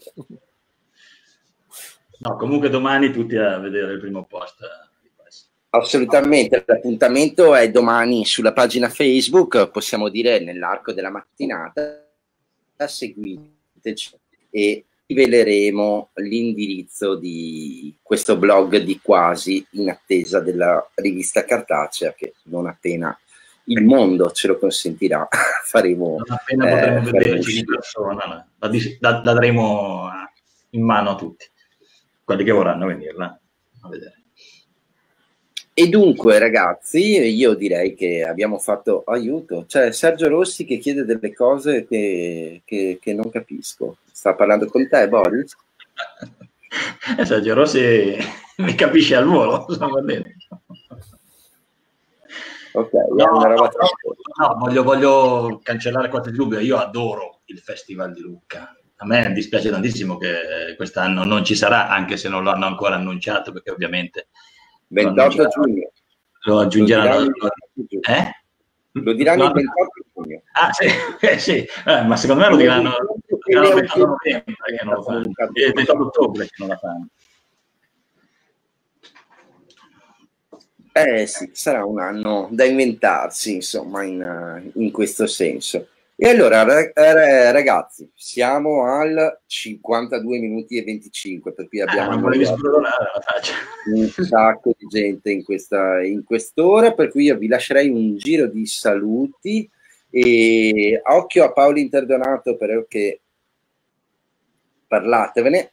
No, comunque domani tutti a vedere il primo post. Assolutamente, l'appuntamento è domani sulla pagina Facebook, possiamo dire nell'arco della mattinata. Seguiteci e riveleremo l'indirizzo di questo blog di Quasi, in attesa della rivista cartacea, che non appena il mondo ce lo consentirà faremo, non appena eh, potremo vederci di persona, la, la, la daremo in mano a tutti quelli che vorranno venirla a vedere. E dunque, ragazzi, io direi che abbiamo fatto aiuto. C'è Sergio Rossi che chiede delle cose che, che, che non capisco. Sta parlando con te, Boris? Eh, Sergio Rossi mi capisce al volo. Ok, no, una roba no, no, voglio, voglio cancellare qualche dubbio. Io adoro il Festival di Lucca. A me dispiace tantissimo che quest'anno non ci sarà, anche se non lo hanno ancora annunciato, perché ovviamente ventotto giugno lo aggiungeranno. Lo diranno, eh? Lo diranno il ventotto giugno. Ah, sì, eh, sì. Eh, ma secondo me lo diranno il ventotto novembre che non lo fanno, il ventotto ottobre che non la fanno. Eh sì, sarà un anno da inventarsi, insomma, in, in questo senso. E allora, ragazzi, siamo al cinquantadue minuti e venticinque, per cui abbiamo ah, non volevi sbrodolare la faccia. Un sacco di gente in questa in quest'ora, per cui io vi lascerei un giro di saluti e occhio a Paolo Interdonato, perché parlatevene.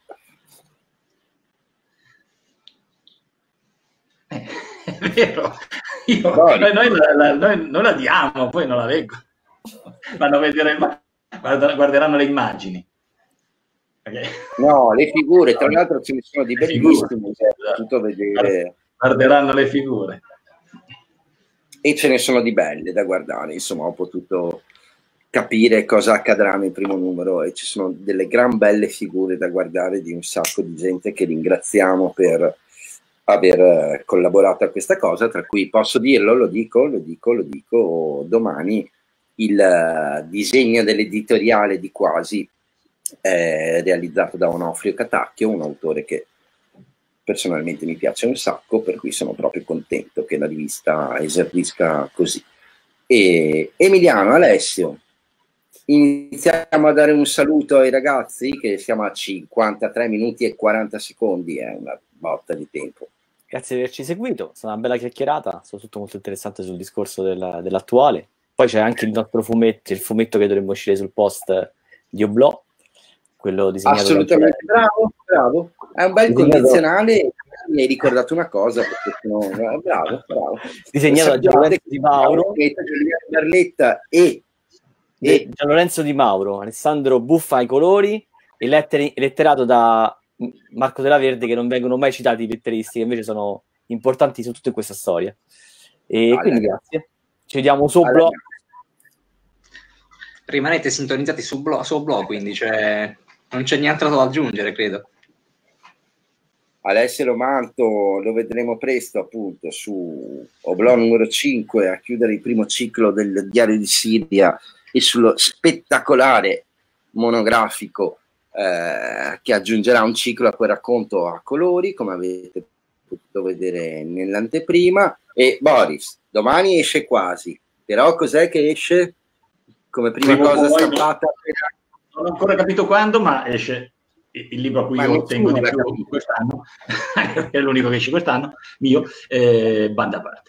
Eh, è vero, io, noi, noi, la, noi, noi la diamo, poi non la leggo. Vanno a vedere, guarderanno le immagini. Okay. No, le figure, tra l'altro ce ne sono di bellissime, esatto. vedere. Guarderanno le figure. E ce ne sono di belle da guardare, insomma, ho potuto capire cosa accadrà nel primo numero e ci sono delle gran belle figure da guardare di un sacco di gente che ringraziamo per aver collaborato a questa cosa, tra cui posso dirlo, lo dico, lo dico, lo dico, domani il disegno dell'editoriale di Quasi è realizzato da Onofrio Catacchio, un autore che personalmente mi piace un sacco, per cui sono proprio contento che la rivista esordisca così. E Emiliano, Alessio, iniziamo a dare un saluto ai ragazzi, che siamo a cinquantatré minuti e quaranta secondi, è una botta di tempo. Grazie di averci seguito, è stata una bella chiacchierata, soprattutto molto interessante sul discorso della, dell'attuale. Poi c'è anche il nostro fumetto, il fumetto che dovremmo uscire sul post di Oblò, quello disegnato. Assolutamente, bravo, bravo. È un bel disegnato... condizionale, mi hai ricordato una cosa, perché sono... bravo, bravo. Disegnato da Gianlorenzo Di Mauro. Berletta e... e Gianlorenzo Di Mauro, Alessandro Buffa ai colori, e letteri, letterato da Marco Della Verde, che non vengono mai citati i letteristi, che invece sono importanti soprattutto in questa storia. E allora, quindi grazie. Ci vediamo su allora. blog. Rimanete sintonizzati su blog, su blog, quindi cioè, non c'è nient'altro da aggiungere, credo. Alessio Lomanto lo vedremo presto appunto su Oblò numero cinque a chiudere il primo ciclo del Diario di Siria e sullo spettacolare monografico eh, che aggiungerà un ciclo a quel racconto a colori, come avete potuto vedere nell'anteprima. E Boris, domani esce Quasi, però cos'è che esce come prima Prima cosa poi, stampata? Non ho ancora capito quando, ma esce il libro a cui Ma io tengo di più capito. quest'anno, è l'unico che esce quest'anno, mio, eh, Banda a parte.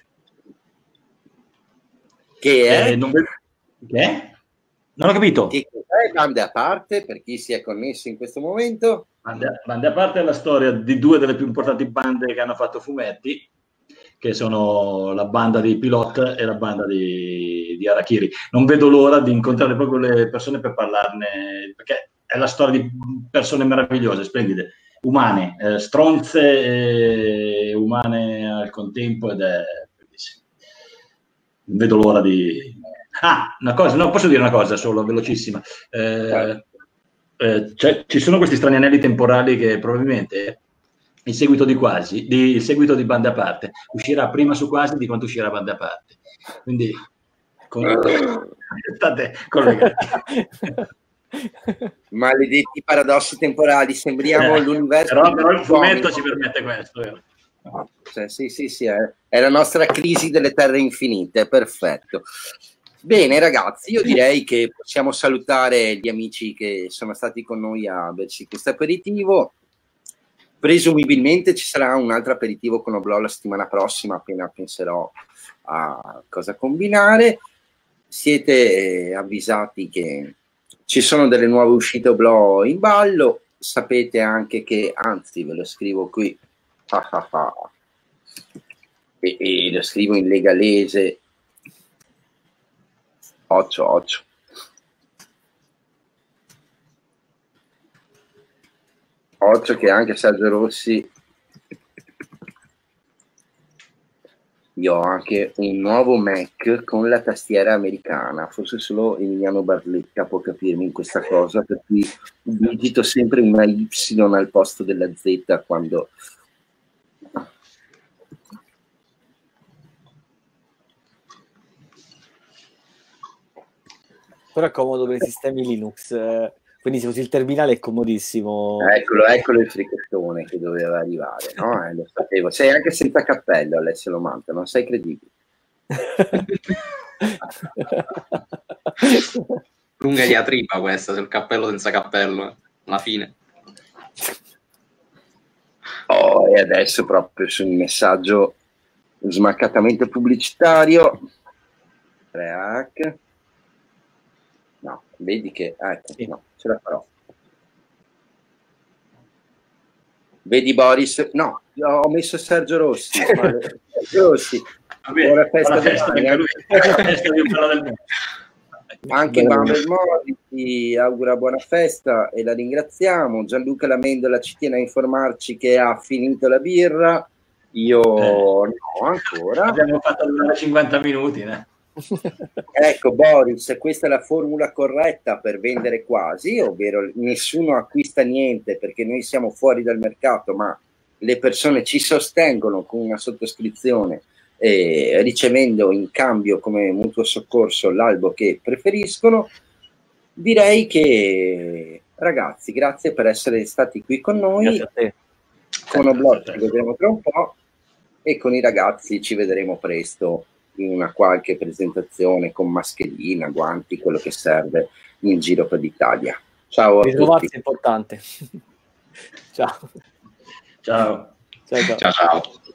Che è? Eh, non vedo... Che è? Non ho capito. Che cos'è Bande a parte, per chi si è connesso in questo momento? Bande, Bande a parte è la storia di due delle più importanti bande che hanno fatto fumetti, che sono la banda di Pilot e la banda di, di Harakiri. Non vedo l'ora di incontrare proprio le persone per parlarne, perché è la storia di persone meravigliose, splendide, umane, eh, stronze e umane al contempo, ed è bellissimo. Non vedo l'ora di... Ah, una cosa, no, posso dire una cosa solo, velocissima. Eh, eh, cioè, ci sono questi strani anelli temporali che probabilmente il seguito di Quasi, di, il seguito di Bande a parte, uscirà prima su Quasi di quanto uscirà Bande a parte. Quindi con... state collegati. Maledetti paradossi temporali, sembriamo Eh, l'universo. Però, però il fumetto ci permette questo. Vero? Cioè, sì, sì, sì, è, è la nostra crisi delle terre infinite, perfetto. Bene ragazzi, io direi che possiamo salutare gli amici che sono stati con noi a berci questo aperitivo. Presumibilmente ci sarà un altro aperitivo con Oblò la settimana prossima, appena penserò a cosa combinare. Siete avvisati che ci sono delle nuove uscite Oblò in ballo, sapete anche che, anzi ve lo scrivo qui, ah ah ah, e, e lo scrivo in legalese, occhio occhio. Occhio che anche Sergio Rossi, io ho anche un nuovo Mac con la tastiera americana, forse solo Emiliano Barletta può capirmi in questa cosa, per cui digito sempre una Y al posto della Z quando... Però è comodo per i sistemi Linux, eh, quindi se usi il terminale è comodissimo. Eccolo, eccolo il frichettone che doveva arrivare, no? Eh, lo sapevo. Sei anche senza cappello, Alessio Lomanta, non sei credibile. Lunga diatriba questa, sul cappello senza cappello, alla fine. Oh, e adesso proprio sul messaggio smaccatamente pubblicitario. tre H. No, vedi che... Ah, ecco, no, ce la farò. Vedi Boris? No, ho messo Sergio Rossi. Sergio Rossi. Vabbè, buona festa, buona festa domani, anche, lui, del mondo. Anche Bumble Mori ti augura buona festa e la ringraziamo. Gianluca Lamendola ci tiene a informarci che ha finito la birra. Io eh. no, ancora. Abbiamo fatto durare cinquanta minuti, né? Ecco Boris, questa è la formula corretta per vendere Quasi, ovvero nessuno acquista niente perché noi siamo fuori dal mercato, ma le persone ci sostengono con una sottoscrizione, eh, ricevendo in cambio come mutuo soccorso l'albo che preferiscono. Direi che ragazzi, grazie per essere stati qui con noi. Con Oblò ci vedremo tra un po' e con i ragazzi ci vedremo presto in una qualche presentazione con mascherina, guanti, quello che serve in giro per l'Italia. Ciao a tutti. È importante. Ciao. Ciao. Ciao, ciao. Ciao, ciao.